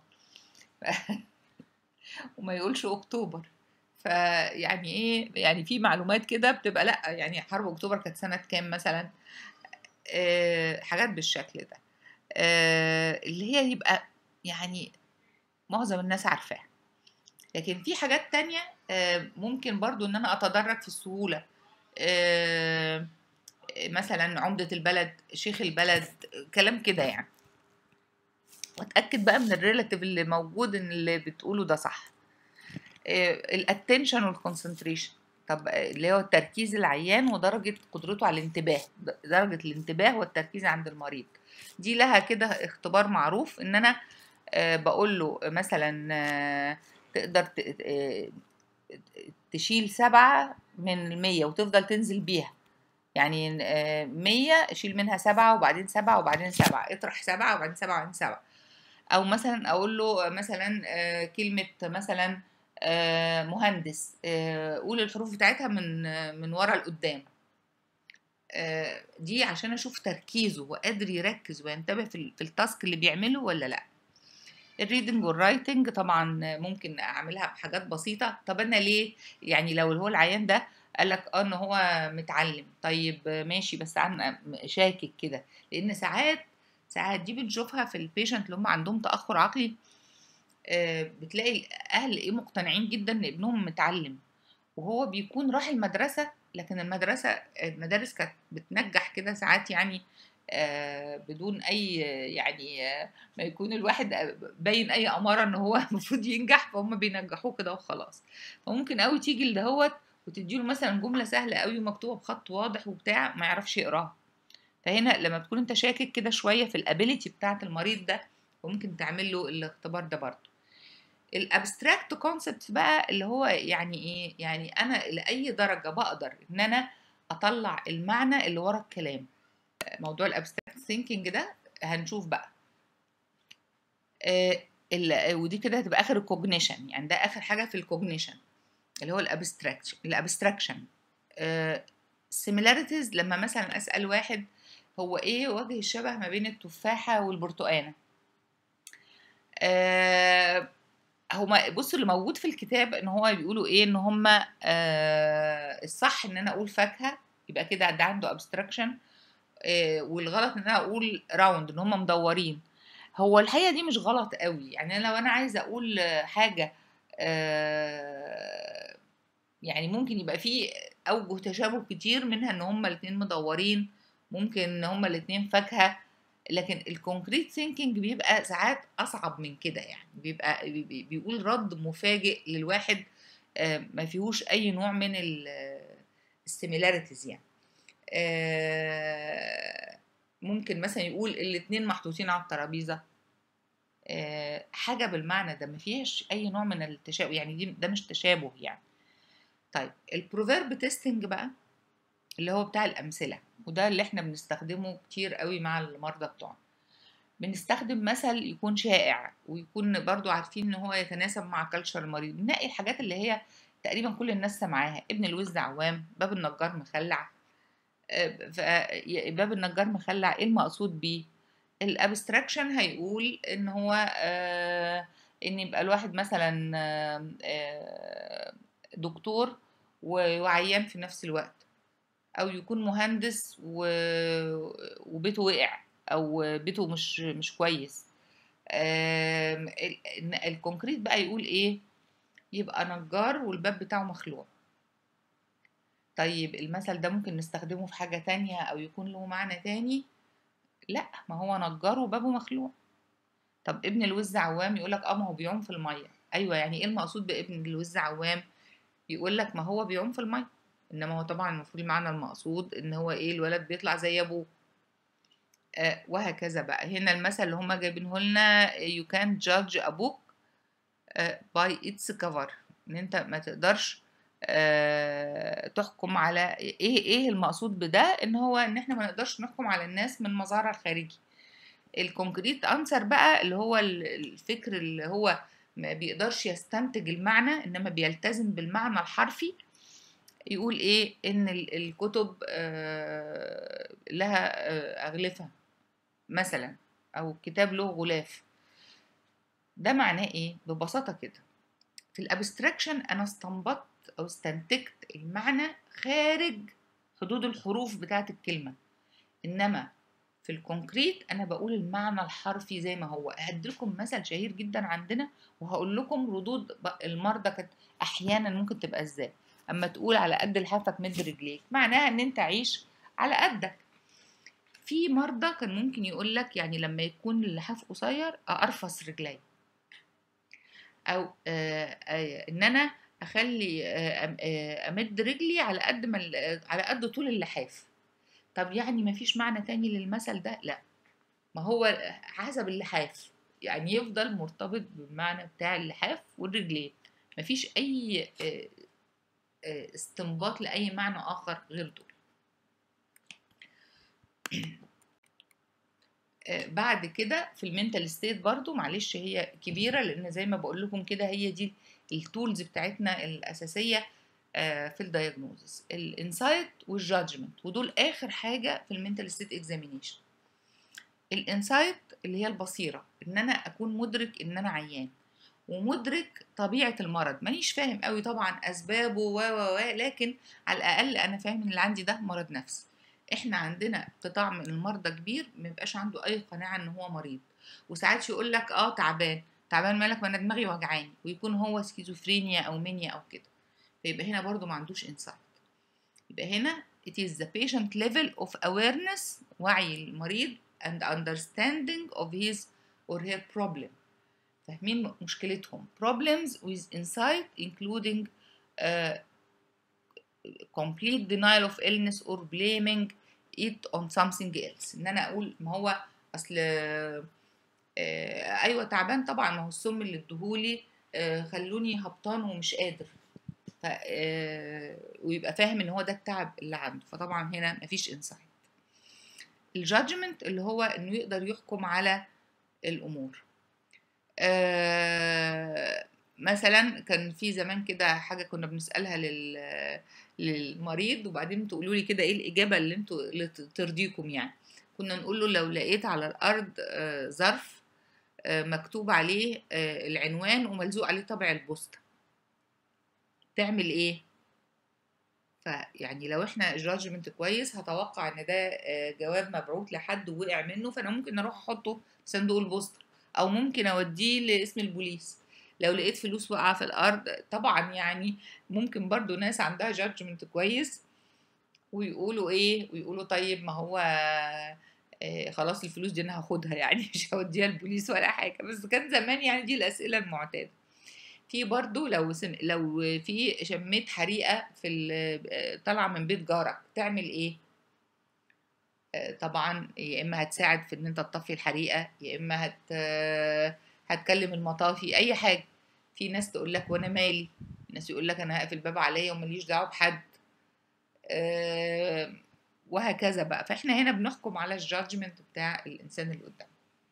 وما يقولش اكتوبر. فيعني ايه، يعني في معلومات كده بتبقى لا، يعني حرب اكتوبر كانت سنة كام مثلا، حاجات بالشكل ده، اللي هي يبقى يعني معظم الناس عارفاها. لكن في حاجات تانية ممكن برضو ان انا اتدرج في السهولة، مثلا عمدة البلد، شيخ البلد، كلام كده يعني، واتاكد بقى من الريلاتيف اللي موجود ان اللي بتقوله ده صح. الاتنشن والكونسنتريشن، طب اللي هو تركيز العيان ودرجة قدرته على الانتباه، درجة الانتباه والتركيز عند المريض، دي لها كده اختبار معروف، ان انا بقول له مثلا تقدر تشيل 7 من 100 وتفضل تنزل بيها، يعني 100 اشيل منها 7 وبعدين 7 وبعدين 7، اطرح 7 وبعدين 7 وبعدين 7. او مثلا اقول له مثلا كلمة مثلا مهندس، قول الحروف بتاعتها من ورا لقدام، دي عشان اشوف تركيزه وقادر يركز وينتبه في التاسك اللي بيعمله ولا لا. الريدنج والرايتنج طبعا ممكن اعملها بحاجات بسيطه. طب انا ليه يعني لو هو العيان ده قال لك ان هو متعلم، طيب ماشي، بس انا شاكك كده، لان ساعات دي بنشوفها في البيشنت اللي هم عندهم تاخر عقلي، بتلاقي الاهل ايه مقتنعين جدا ان ابنهم متعلم، وهو بيكون راح المدرسة، لكن المدارس كانت بتنجح كده ساعات يعني بدون أي يعني ما يكون الواحد باين أي أمارة إن هو المفروض ينجح، فهم بينجحوه كده وخلاص. فممكن قوي تيجي لدهوت وتديله مثلا جملة سهلة قوي ومكتوبة بخط واضح وبتاع، ما يعرفش يقراها. فهنا لما تكون انت شاكك كده شوية في الابيليتي بتاعة المريض ده، ممكن تعمل له الاختبار ده برضه. الابستراكت كونسبت بقى اللي هو يعني ايه، يعني انا لاي درجه بقدر ان انا اطلع المعنى اللي ورا الكلام. موضوع الابستراكت ثينكينج ده هنشوف بقى، ودي كده هتبقى اخر الكوجنيشن، يعني ده اخر حاجه في الكوجنيشن اللي هو الابستراكشن. similarities، لما مثلا اسال واحد هو ايه وجه الشبه ما بين التفاحه والبرتقانه، هما بصوا اللي موجود في الكتاب ان هو بيقولوا ايه، ان هما الصح ان انا اقول فاكهه، يبقى كده ده عنده ابستراكشن، والغلط ان انا اقول راوند، ان هما مدورين. هو الحقيقه دي مش غلط قوي، يعني انا لو انا عايزه اقول حاجه يعني ممكن يبقى فيه اوجه تشابه كتير، منها ان هما الاتنين مدورين، ممكن ان هما الاتنين فاكهه، لكن الكونكريت ثينكينج بيبقى ساعات اصعب من كده، يعني بيبقى بيقول رد مفاجئ للواحد ما فيهوش اي نوع من السيميلاريتيز يعني. ممكن مثلا يقول الاتنين محطوطين على الترابيزه، حاجه بالمعنى ده ما فيهاش اي نوع من التشابه، يعني ده مش تشابه يعني. طيب البروفيرب تيستنج بقى اللي هو بتاع الامثله، وده اللي احنا بنستخدمه كتير قوي مع المرضى بتوعنا. بنستخدم مثل يكون شائع ويكون برضو عارفين ان هو يتناسب مع كلتشر المريض، بنلاقي الحاجات اللي هي تقريبا كل الناس سمعاها، ابن الوز عوام، باب النجار مخلع. باب النجار مخلع ايه المقصود بيه؟ الابستراكشن هيقول ان هو ان يبقى الواحد مثلا دكتور وعيان في نفس الوقت، او يكون مهندس وبيته وقع، او بيته مش كويس. الكونكريت بقى يقول ايه؟ يبقى نجار والباب بتاعه مخلوع. طيب المثل ده ممكن نستخدمه في حاجة تانية او يكون له معنى تاني؟ لا، ما هو نجار وبابه مخلوع. طب ابن الوز عوام، يقولك ما هو بيعوم في المية. ايوه، يعني ايه المقصود بابن الوز عوام؟ يقولك ما هو بيعوم في المية، انما هو طبعا المفروض المعنى المقصود ان هو ايه، الولد بيطلع زي ابوه. وهكذا بقى. هنا المثل اللي هما جايبينه لنا you can't judge a book by its cover، ان انت ما تقدرش تحكم على ايه المقصود بده، ان هو ان احنا ما نقدرش نحكم على الناس من مظهرها الخارجي. الكونكريت انسر بقى اللي هو الفكر اللي هو ما بيقدرش يستنتج المعنى انما بيلتزم بالمعنى الحرفي، يقول ايه؟ ان الكتب لها اغلفة، مثلا، او كتاب له غلاف. ده معناه ايه ببساطة كده؟ في الابستراكشن انا استنبطت او استنتجت المعنى خارج حدود الحروف بتاعت الكلمة، انما في الكونكريت انا بقول المعنى الحرفي زي ما هو. هديلكم مثل شهير جدا عندنا وهقول لكم ردود المرضى كانت احيانا ممكن تبقى ازاي. اما تقول على قد لحافك مد رجليك، معناها ان انت عيش على قدك. في مرضى كان ممكن يقول لك يعني لما يكون اللحاف قصير ارفس رجلي، او ان انا اخلي امد رجلي على قد ما على قد طول اللحاف. طب يعني ما فيش معنى تاني للمثل ده؟ لا، ما هو حسب اللحاف، يعني يفضل مرتبط بالمعنى بتاع اللحاف والرجلين، مفيش اي استنباط لاي معنى اخر غير دول. بعد كده في المينتال ستيت برضو، معلش هي كبيره لان زي ما بقول لكم كده هي دي التولز بتاعتنا الاساسيه في الدايجنوزس، الانسايت والجادجمنت، ودول اخر حاجه في المينتال ستيت اكزامينيشن. الانسايت اللي هي البصيره، ان انا اكون مدرك ان انا عيان ومدرك طبيعه المرض، مانيش فاهم قوي طبعا اسبابه لكن على الاقل انا فاهم ان اللي عندي ده مرض نفسي. احنا عندنا قطاع من المرضى كبير ما يبقاش عنده اي قناعه ان هو مريض، وساعات يقول لك تعبان. تعبان مالك؟ ما انا دماغي وجعاني، ويكون هو سكيزوفرينيا او منيا او كده، فيبقى هنا برضو ما عندوش انسايت. يبقى هنا it is the patient level of awareness، وعي المريض and understanding of his or her problem، فاهمين مشكلتهم. problems with insight including uh, complete denial of illness or blaming it on something else. ان انا اقول ما هو اصل ايوه تعبان طبعا، ما هو السم اللي ادهولي خلوني هبطان ومش قادر، ف ويبقى فاهم ان هو ده التعب اللي عنده، فطبعا هنا مفيش انسايت. الجادجمنت اللي هو انه يقدر يحكم على الامور. مثلا كان في زمان كده حاجه كنا بنسالها للمريض، وبعدين تقولوا لي كده ايه الاجابه اللي ترضيكم. يعني كنا نقول له لو لقيت على الارض ظرف مكتوب عليه العنوان وملزوق عليه طابع البوسطه، تعمل ايه؟ فيعني لو احنا جادجمنت كويس هتوقع ان ده جواب مبعوث لحد ووقع منه، فانا ممكن اروح احطه في صندوق البوسطه، او ممكن اوديه لاسم البوليس. لو لقيت فلوس واقعه في الارض، طبعا يعني ممكن برضو ناس عندها جادجمنت كويس ويقولوا ايه، ويقولوا طيب ما هو خلاص الفلوس دي انا هاخدها، يعني مش هوديها البوليس ولا حاجه. بس كان زمان يعني دي الاسئله المعتاده. في برضو لو في شميت حريقه طالعه من بيت جارك، تعمل ايه؟ طبعا يا اما هتساعد في ان انت تطفي الحريقه، يا اما هتكلم المطافي، اي حاجه. في ناس تقول لك وانا مالي، ناس يقول لك انا هقفل الباب عليا ومليش دعوه بحد، وهكذا بقى. فاحنا هنا بنحكم على الجادجمنت بتاع الانسان اللي قدام.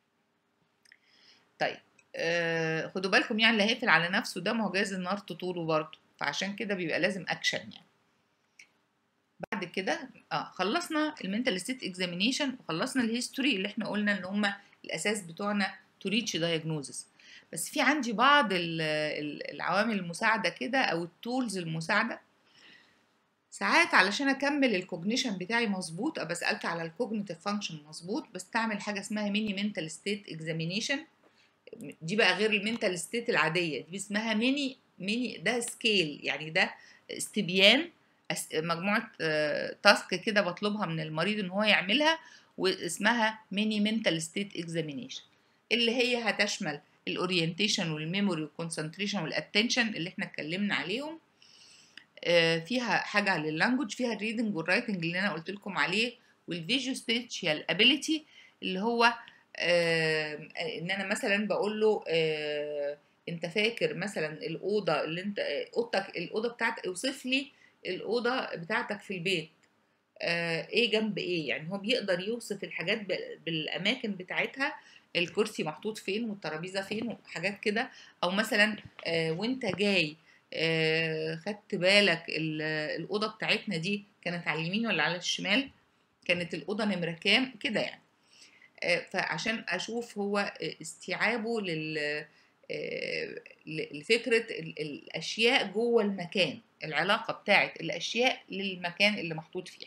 طيب خدوا بالكم، يعني اللي هيقفل على نفسه ده ما هو جايز النار تطوله برضه، فعشان كده بيبقى لازم اكشن يعني. بعد كده خلصنا المنتال ستيت اكزامينيشن وخلصنا الهيستوري اللي احنا قلنا ان هم الاساس بتوعنا تو ريتش دايجنوزس. بس في عندي بعض العوامل المساعده كده او التولز المساعده. ساعات علشان اكمل الكوجنيشن بتاعي مظبوط، ابقى سالت على الكوجنيتيف فانكشن مظبوط، بستعمل حاجه اسمها ميني منتال ستيت اكزامينيشن. دي بقى غير المنتال ستيت العاديه، دي اسمها ميني ده سكيل، يعني ده استبيان مجموعه تاسك كده بطلبها من المريض ان هو يعملها، واسمها ميني منتال ستيت اكزامينيشن، اللي هي هتشمل الاورينتيشن والميموري والكونسنتريشن والاتنشن اللي احنا اتكلمنا عليهم. فيها حاجه لللانجوج، فيها الريدنج والرايتنج اللي انا قلت لكم عليه، والفيجوال سبيتشال ابيليتي اللي هو ان انا مثلا بقول له انت فاكر مثلا الاوضه اللي انت اوضتك، الاوضه بتاعتك، اوصف لي الاوضه بتاعتك في البيت ايه جنب ايه. يعني هو بيقدر يوصف الحاجات بالاماكن بتاعتها، الكرسي محطوط فين والترابيزه فين وحاجات كده. او مثلا وانت جاي خدت بالك الاوضه بتاعتنا دي كانت على اليمين ولا على الشمال، كانت الاوضه نمره كام كده يعني. فعشان اشوف هو استيعابه لفكره الاشياء جوه المكان، العلاقه بتاعت الاشياء للمكان اللي محطوط فيها.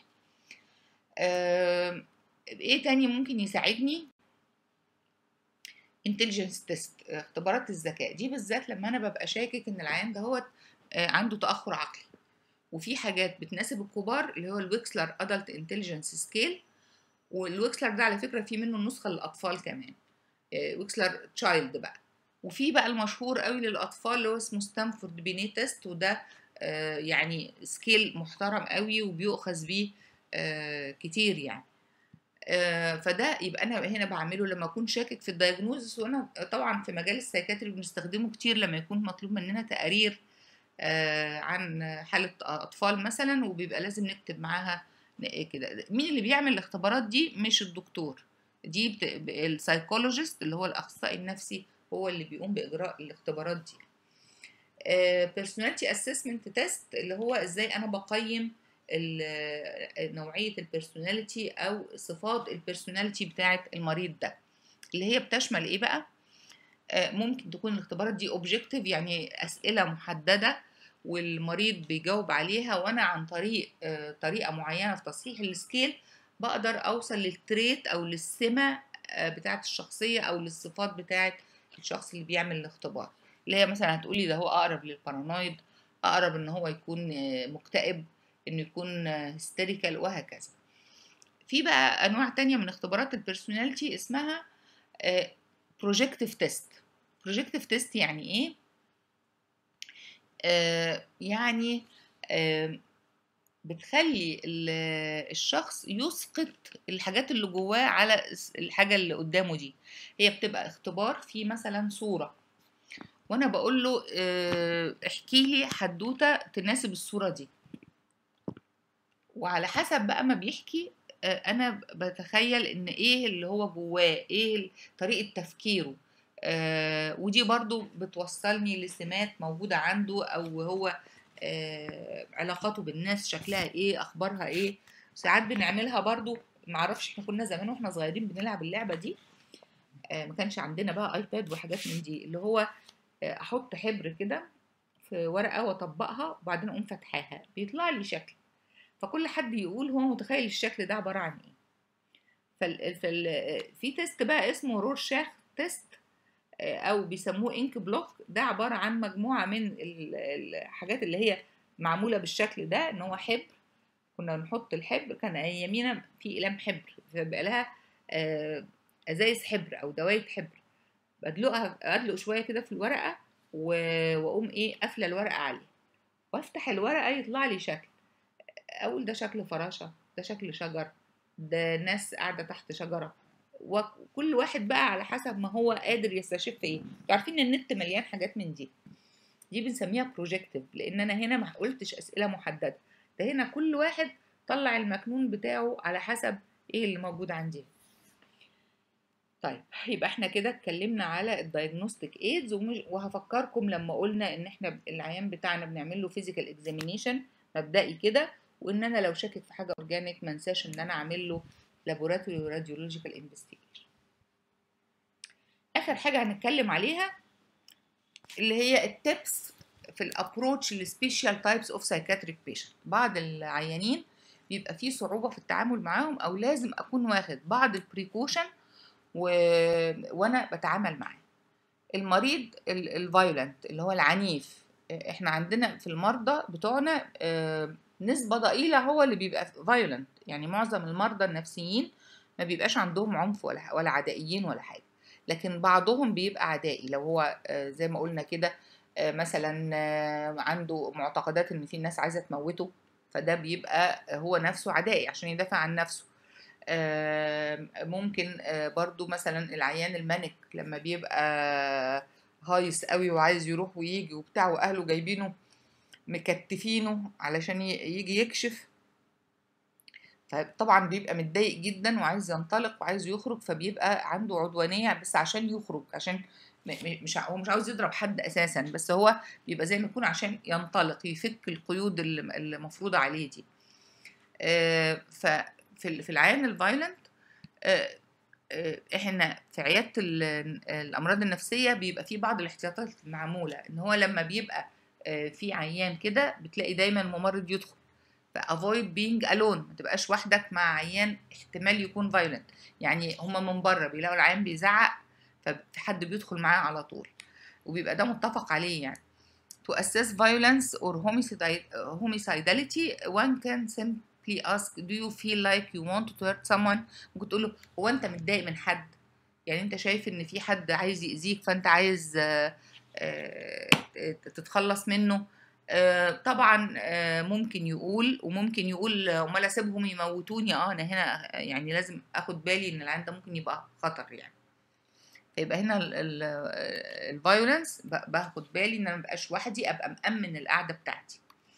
ايه تاني ممكن يساعدني؟ intelligence test، اختبارات الذكاء دي بالذات لما انا ببقى شاكك ان العيان ده هو عنده تاخر عقلي. وفي حاجات بتناسب الكبار اللي هو الويكسلر ادلت انتليجنس سكيل، والويكسلر ده على فكره في منه نسخه للاطفال كمان، ويكسلر تشايلد بقى. وفي بقى المشهور قوي للاطفال اللي هو اسمه ستانفورد بيني تيست، وده يعني سكيل محترم قوي وبيؤخذ بيه كتير يعني. فده يبقى انا هنا بعمله لما اكون شاكك في الدايجنوزس. وانا طبعا في مجال السايكاتري بنستخدمه كتير لما يكون مطلوب مننا تقارير عن حالة أطفال مثلا، وبيبقى لازم نكتب معاها كده. مين اللي بيعمل الاختبارات دي؟ مش الدكتور، دي السايكولوجيست اللي هو الأخصائي النفسي هو اللي بيقوم بإجراء الاختبارات دي. personality assessment test اللي هو ازاي انا بقيم نوعية البيرسوناليتي او صفات البيرسوناليتي بتاعت المريض ده، اللي هي بتشمل ايه بقى؟ ممكن تكون الاختبارات دي اوبجكتيف، يعني اسئله محدده والمريض بيجاوب عليها، وانا عن طريق طريقه معينه في تصحيح السكيل بقدر اوصل للتريت او للسمه بتاعه الشخصيه او للصفات بتاعه الشخص اللي بيعمل الاختبار. اللي هي مثلا هتقولي ده هو اقرب للبارانويد، اقرب ان هو يكون مكتئب، انه يكون هيستيريكال، وهكذا. في بقى انواع تانية من اختبارات البيرسوناليتي اسمها بروجكتيف تيست. بروجكتيف تيست يعني ايه؟ يعني بتخلي الشخص يسقط الحاجات اللي جواه على الحاجة اللي قدامه دي. هي بتبقى اختبار فيه مثلا صورة، وانا بقول له احكي لي حدوتة تناسب الصورة دي، وعلى حسب بقى ما بيحكي انا بتخيل ان ايه اللي هو جواه، ايه طريقة تفكيره. ودي برضو بتوصلني لسمات موجودة عنده، او هو علاقاته بالناس شكلها ايه، اخبارها ايه. ساعات بنعملها برضو، معرفش احنا كنا زمان واحنا صغيرين بنلعب اللعبة دي، ما كانش عندنا بقى ايباد وحاجات من دي، اللي هو احط حبر كده في ورقة واطبقها وبعدين اقوم فاتحاها بيطلع لي شكل، فكل حد يقول هو متخيل الشكل ده عبارة عن ايه. في تيست بقى اسمه رورشاخ تيست، او بيسموه انك بلوك. ده عبارة عن مجموعة من الحاجات اللي هي معمولة بالشكل ده، ان هو حبر، كنا نحط الحبر، كان ايامينا في اقلام حبر فبقى لها ازايز حبر او دواية حبر، ادلق شوية كده في الورقة واقوم ايه قافلة الورقة عليه، وافتح الورقة يطلع لي شكل. اقول ده شكل فراشة، ده شكل شجر، ده ناس قاعدة تحت شجرة، وكل واحد بقى على حسب ما هو قادر يستشف ايه. عارفين ان النت مليان حاجات من دي بنسميها بروجكتيف، لان انا هنا ما قلتش اسئله محدده، ده هنا كل واحد طلع المكنون بتاعه على حسب ايه اللي موجود عندي. طيب يبقى احنا كده اتكلمنا على الدايجنوستيك ايدز، وهفكركم لما قلنا ان احنا العيان بتاعنا بنعمل له فيزيكال اكزامينيشن مبدئي كده، وان انا لو شاكك في حاجه اورجانيك ما انساش ان انا اعمل له لابوراتوري وراديولوجيكال انفستيجيشن. اخر حاجه هنتكلم عليها اللي هي التبس في الابروتش للسبيشال تايبس اوف سايكاتريك بيشنت. بعض العيانين بيبقى فيه صعوبه في التعامل معاهم، او لازم اكون واخد بعض البريكوشن وانا بتعامل معاه. المريض الفايولنت اللي هو العنيف، احنا عندنا في المرضى بتوعنا نسبة ضئيلة هو اللي بيبقى فايولنت، يعني معظم المرضى النفسيين ما بيبقاش عندهم عنف ولا عدائيين ولا حاجة، لكن بعضهم بيبقى عدائي. لو هو زي ما قلنا كده مثلا عنده معتقدات ان في ناس عايزة تموته، فده بيبقى هو نفسه عدائي عشان يدافع عن نفسه. ممكن برضو مثلا العيان المانك لما بيبقى هايس قوي وعايز يروح ويجي وبتاع، واهله جايبينه مكتفينه علشان يجي يكشف، فطبعا بيبقى متضايق جدا وعايز ينطلق وعايز يخرج، فبيبقى عنده عدوانية بس عشان يخرج، عشان هو مش عاوز يضرب حد اساسا، بس هو بيبقى زي ما يكون عشان ينطلق يفك القيود اللي مفروضة عليه دي. في العيان الفايلنت احنا في عيادة الأمراض النفسية بيبقى في بعض الاحتياطات المعمولة، ان هو لما بيبقى في عيان كده بتلاقي دايما ممرض يدخل، avoid being alone، ما تبقاش وحدك مع عيان احتمال يكون violent. يعني هما من بره بيلاقوا العيان بيزعق ففي حد بيدخل معاه على طول، وبيبقى ده متفق عليه يعني. To assess violence or homicidality, one can simply ask, do you feel like you want to hurt someone؟ ممكن تقول له هو انت متضايق من حد؟ يعني انت شايف ان في حد عايز يأذيك فانت عايز تتخلص منه. طبعا ممكن يقول، وممكن يقول امال اسيبهم يموتوني؟ انا هنا يعني لازم اخد بالي ان العيان ده ممكن يبقى خطر يعني. فيبقى هنا الفايولنس باخد بالي ان انا مبقاش وحدي، ابقى مأمن القعده بتاعتي.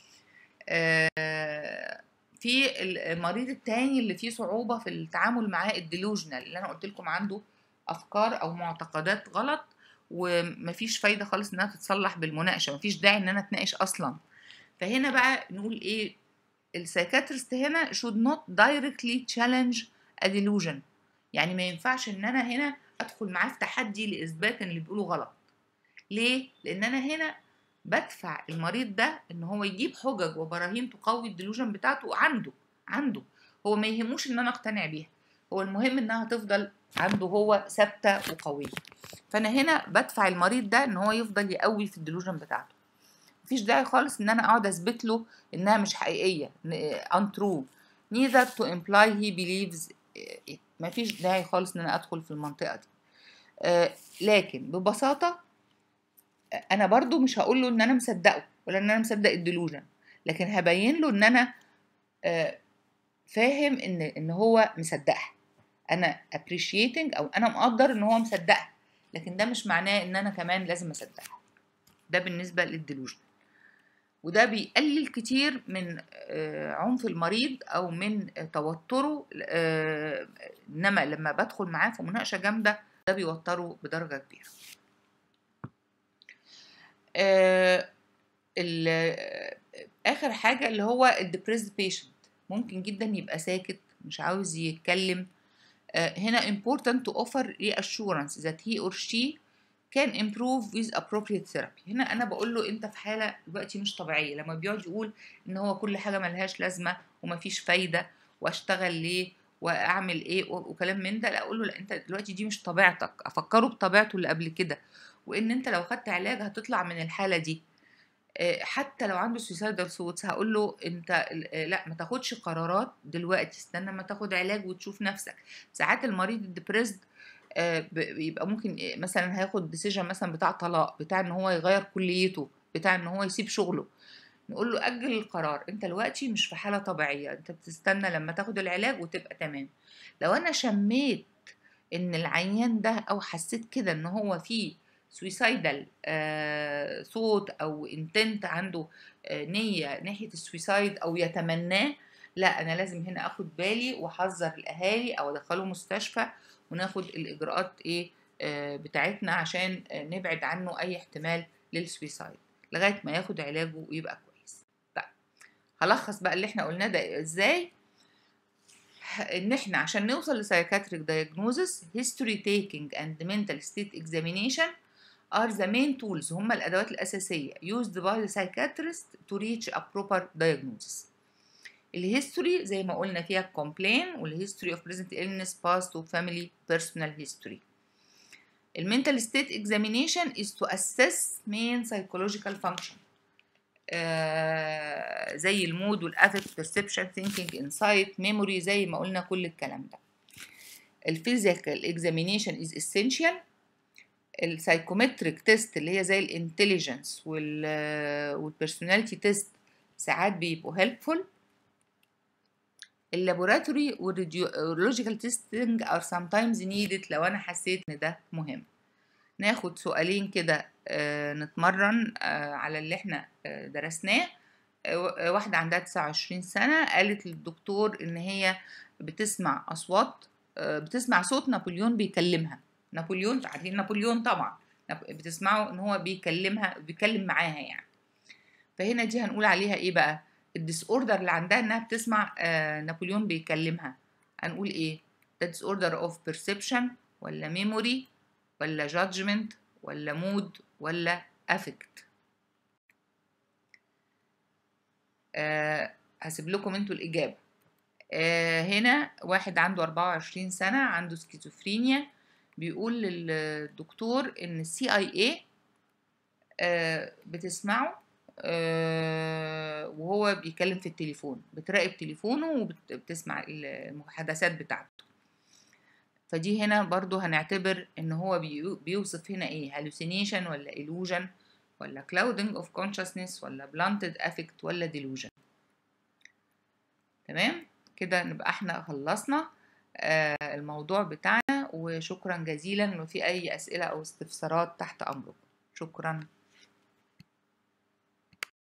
في المريض التاني اللي فيه صعوبه في التعامل معاه الديلوجنال، اللي انا قلت لكم عنده افكار او معتقدات غلط ومفيش فايده خالص انها تتصلح بالمناقشه، مفيش داعي ان انا اتناقش اصلا. فهنا بقى نقول ايه؟ السايكاتريست هنا should not directly challenge a delusion. يعني ما ينفعش ان انا هنا ادخل معاه في تحدي لاثبات ان اللي بيقوله غلط. ليه؟ لان انا هنا بدفع المريض ده ان هو يجيب حجج وبراهين تقوي الديلوجن بتاعته عنده هو ما يهموش ان انا اقتنع بيها، هو المهم انها تفضل عنده هو ثابته وقويه. فانا هنا بدفع المريض ده ان هو يفضل يقوي في الديلوجن بتاعته. مفيش داعي خالص ان انا اقعد اثبت له انها مش حقيقيه untrue neither to imply he believes it. مفيش داعي خالص ان انا ادخل في المنطقه دي. لكن ببساطه انا برضو مش هقول له ان انا مصدقه ولا ان انا مصدق الديلوجن، لكن هبين له ان انا فاهم ان هو مصدقها، انا appreciating او انا مقدر ان هو مصدقها، لكن ده مش معناه ان انا كمان لازم اصدقها. ده بالنسبه للديلوجن، وده بيقلل كتير من عنف المريض او من توتره. انما لما بدخل معاه في مناقشه جامده ده بيوتره بدرجه كبيره. اخر حاجه اللي هو الديبريسد بيشنت، ممكن جدا يبقى ساكت مش عاوز يتكلم. هنا important to offer reassurance that he or she can improve with appropriate therapy. هنا انا بقول له انت في حاله دلوقتي مش طبيعيه. لما بيقعد يقول ان هو كل حاجه ملهاش لازمه ومفيش فايده واشتغل ليه واعمل ايه وكلام من ده، لا اقول له لا انت دلوقتي دي مش طبيعتك، افكره بطبيعته اللي قبل كده، وان انت لو خدت علاج هتطلع من الحاله دي. حتى لو عنده suicidal thoughts هقول له انت لا ما تاخدش قرارات دلوقتي، استنى ما تاخد علاج وتشوف نفسك. ساعات المريض الديبريسد بيبقى ممكن مثلا هياخد ديسيجن مثلا بتاع طلاق، بتاع ان هو يغير كليته، بتاع ان هو يسيب شغله، نقول له اجل القرار، انت دلوقتي مش في حاله طبيعيه، انت بتستنى لما تاخد العلاج وتبقى تمام. لو انا شميت ان العيان ده او حسيت كده ان هو فيه سويسايدال صوت او انتنت، عنده نية ناحية السويسايد او يتمناه، لا انا لازم هنا اخد بالي واحذر الاهالي او ادخله مستشفى وناخد الاجراءات ايه بتاعتنا عشان نبعد عنه اي احتمال للسويسايد لغاية ما ياخد علاجه ويبقى كويس. طيب هلخص بقى اللي احنا قلناه ده ازاي. ان احنا عشان نوصل لسايكاتريك diagnosis history taking and mental state examination are the main tools، هم الادوات الاساسيه used by the psychiatrist to reach a proper diagnosis. الهيستوري زي ما قلنا فيها complaint والhistory of present illness past و family personal history. المنتال state examination is to assess main psychological function زي المود والافكت perception thinking insight memory زي ما قلنا كل الكلام ده. الفيزيكال examination is essential. السايكومتريك تيست اللي هي زي الانتليجنس والبيرسوناليتي تيست ساعات بيبقوا helpful. اللابوراتوري والراديولوجيكال تيستنج are sometimes needed لو انا حسيت ان ده مهم. ناخد سؤالين كده نتمرن على اللي احنا درسناه. واحدة عندها 29 سنة قالت للدكتور ان هي بتسمع اصوات، بتسمع صوت نابليون بيكلمها. نابليون عارفين نابليون طبعا، بتسمعه ان هو بيكلم معاها يعني. فهنا دي هنقول عليها ايه بقى؟ الديس اوردر اللي عندها انها بتسمع نابليون بيكلمها، هنقول ايه؟ ده disorder of perception ولا memory ولا judgment ولا mood ولا affect؟ هسيب لكم انتوا الإجابة. هنا واحد عنده 24 سنة عنده سكيزوفرينيا، بيقول للدكتور إن CIA بتسمعه وهو بيتكلم في التليفون، بتراقب تليفونه وبتسمع المحادثات بتاعته. فدي هنا برضو هنعتبر ان هو بيوصف هنا ايه، hallucination ولا illusion ولا clouding of consciousness ولا blunted affect ولا delusion. تمام كده، نبقى احنا خلصنا الموضوع بتاعنا، وشكرا جزيلا. لو في اي اسئلة او استفسارات تحت امركم. شكرا.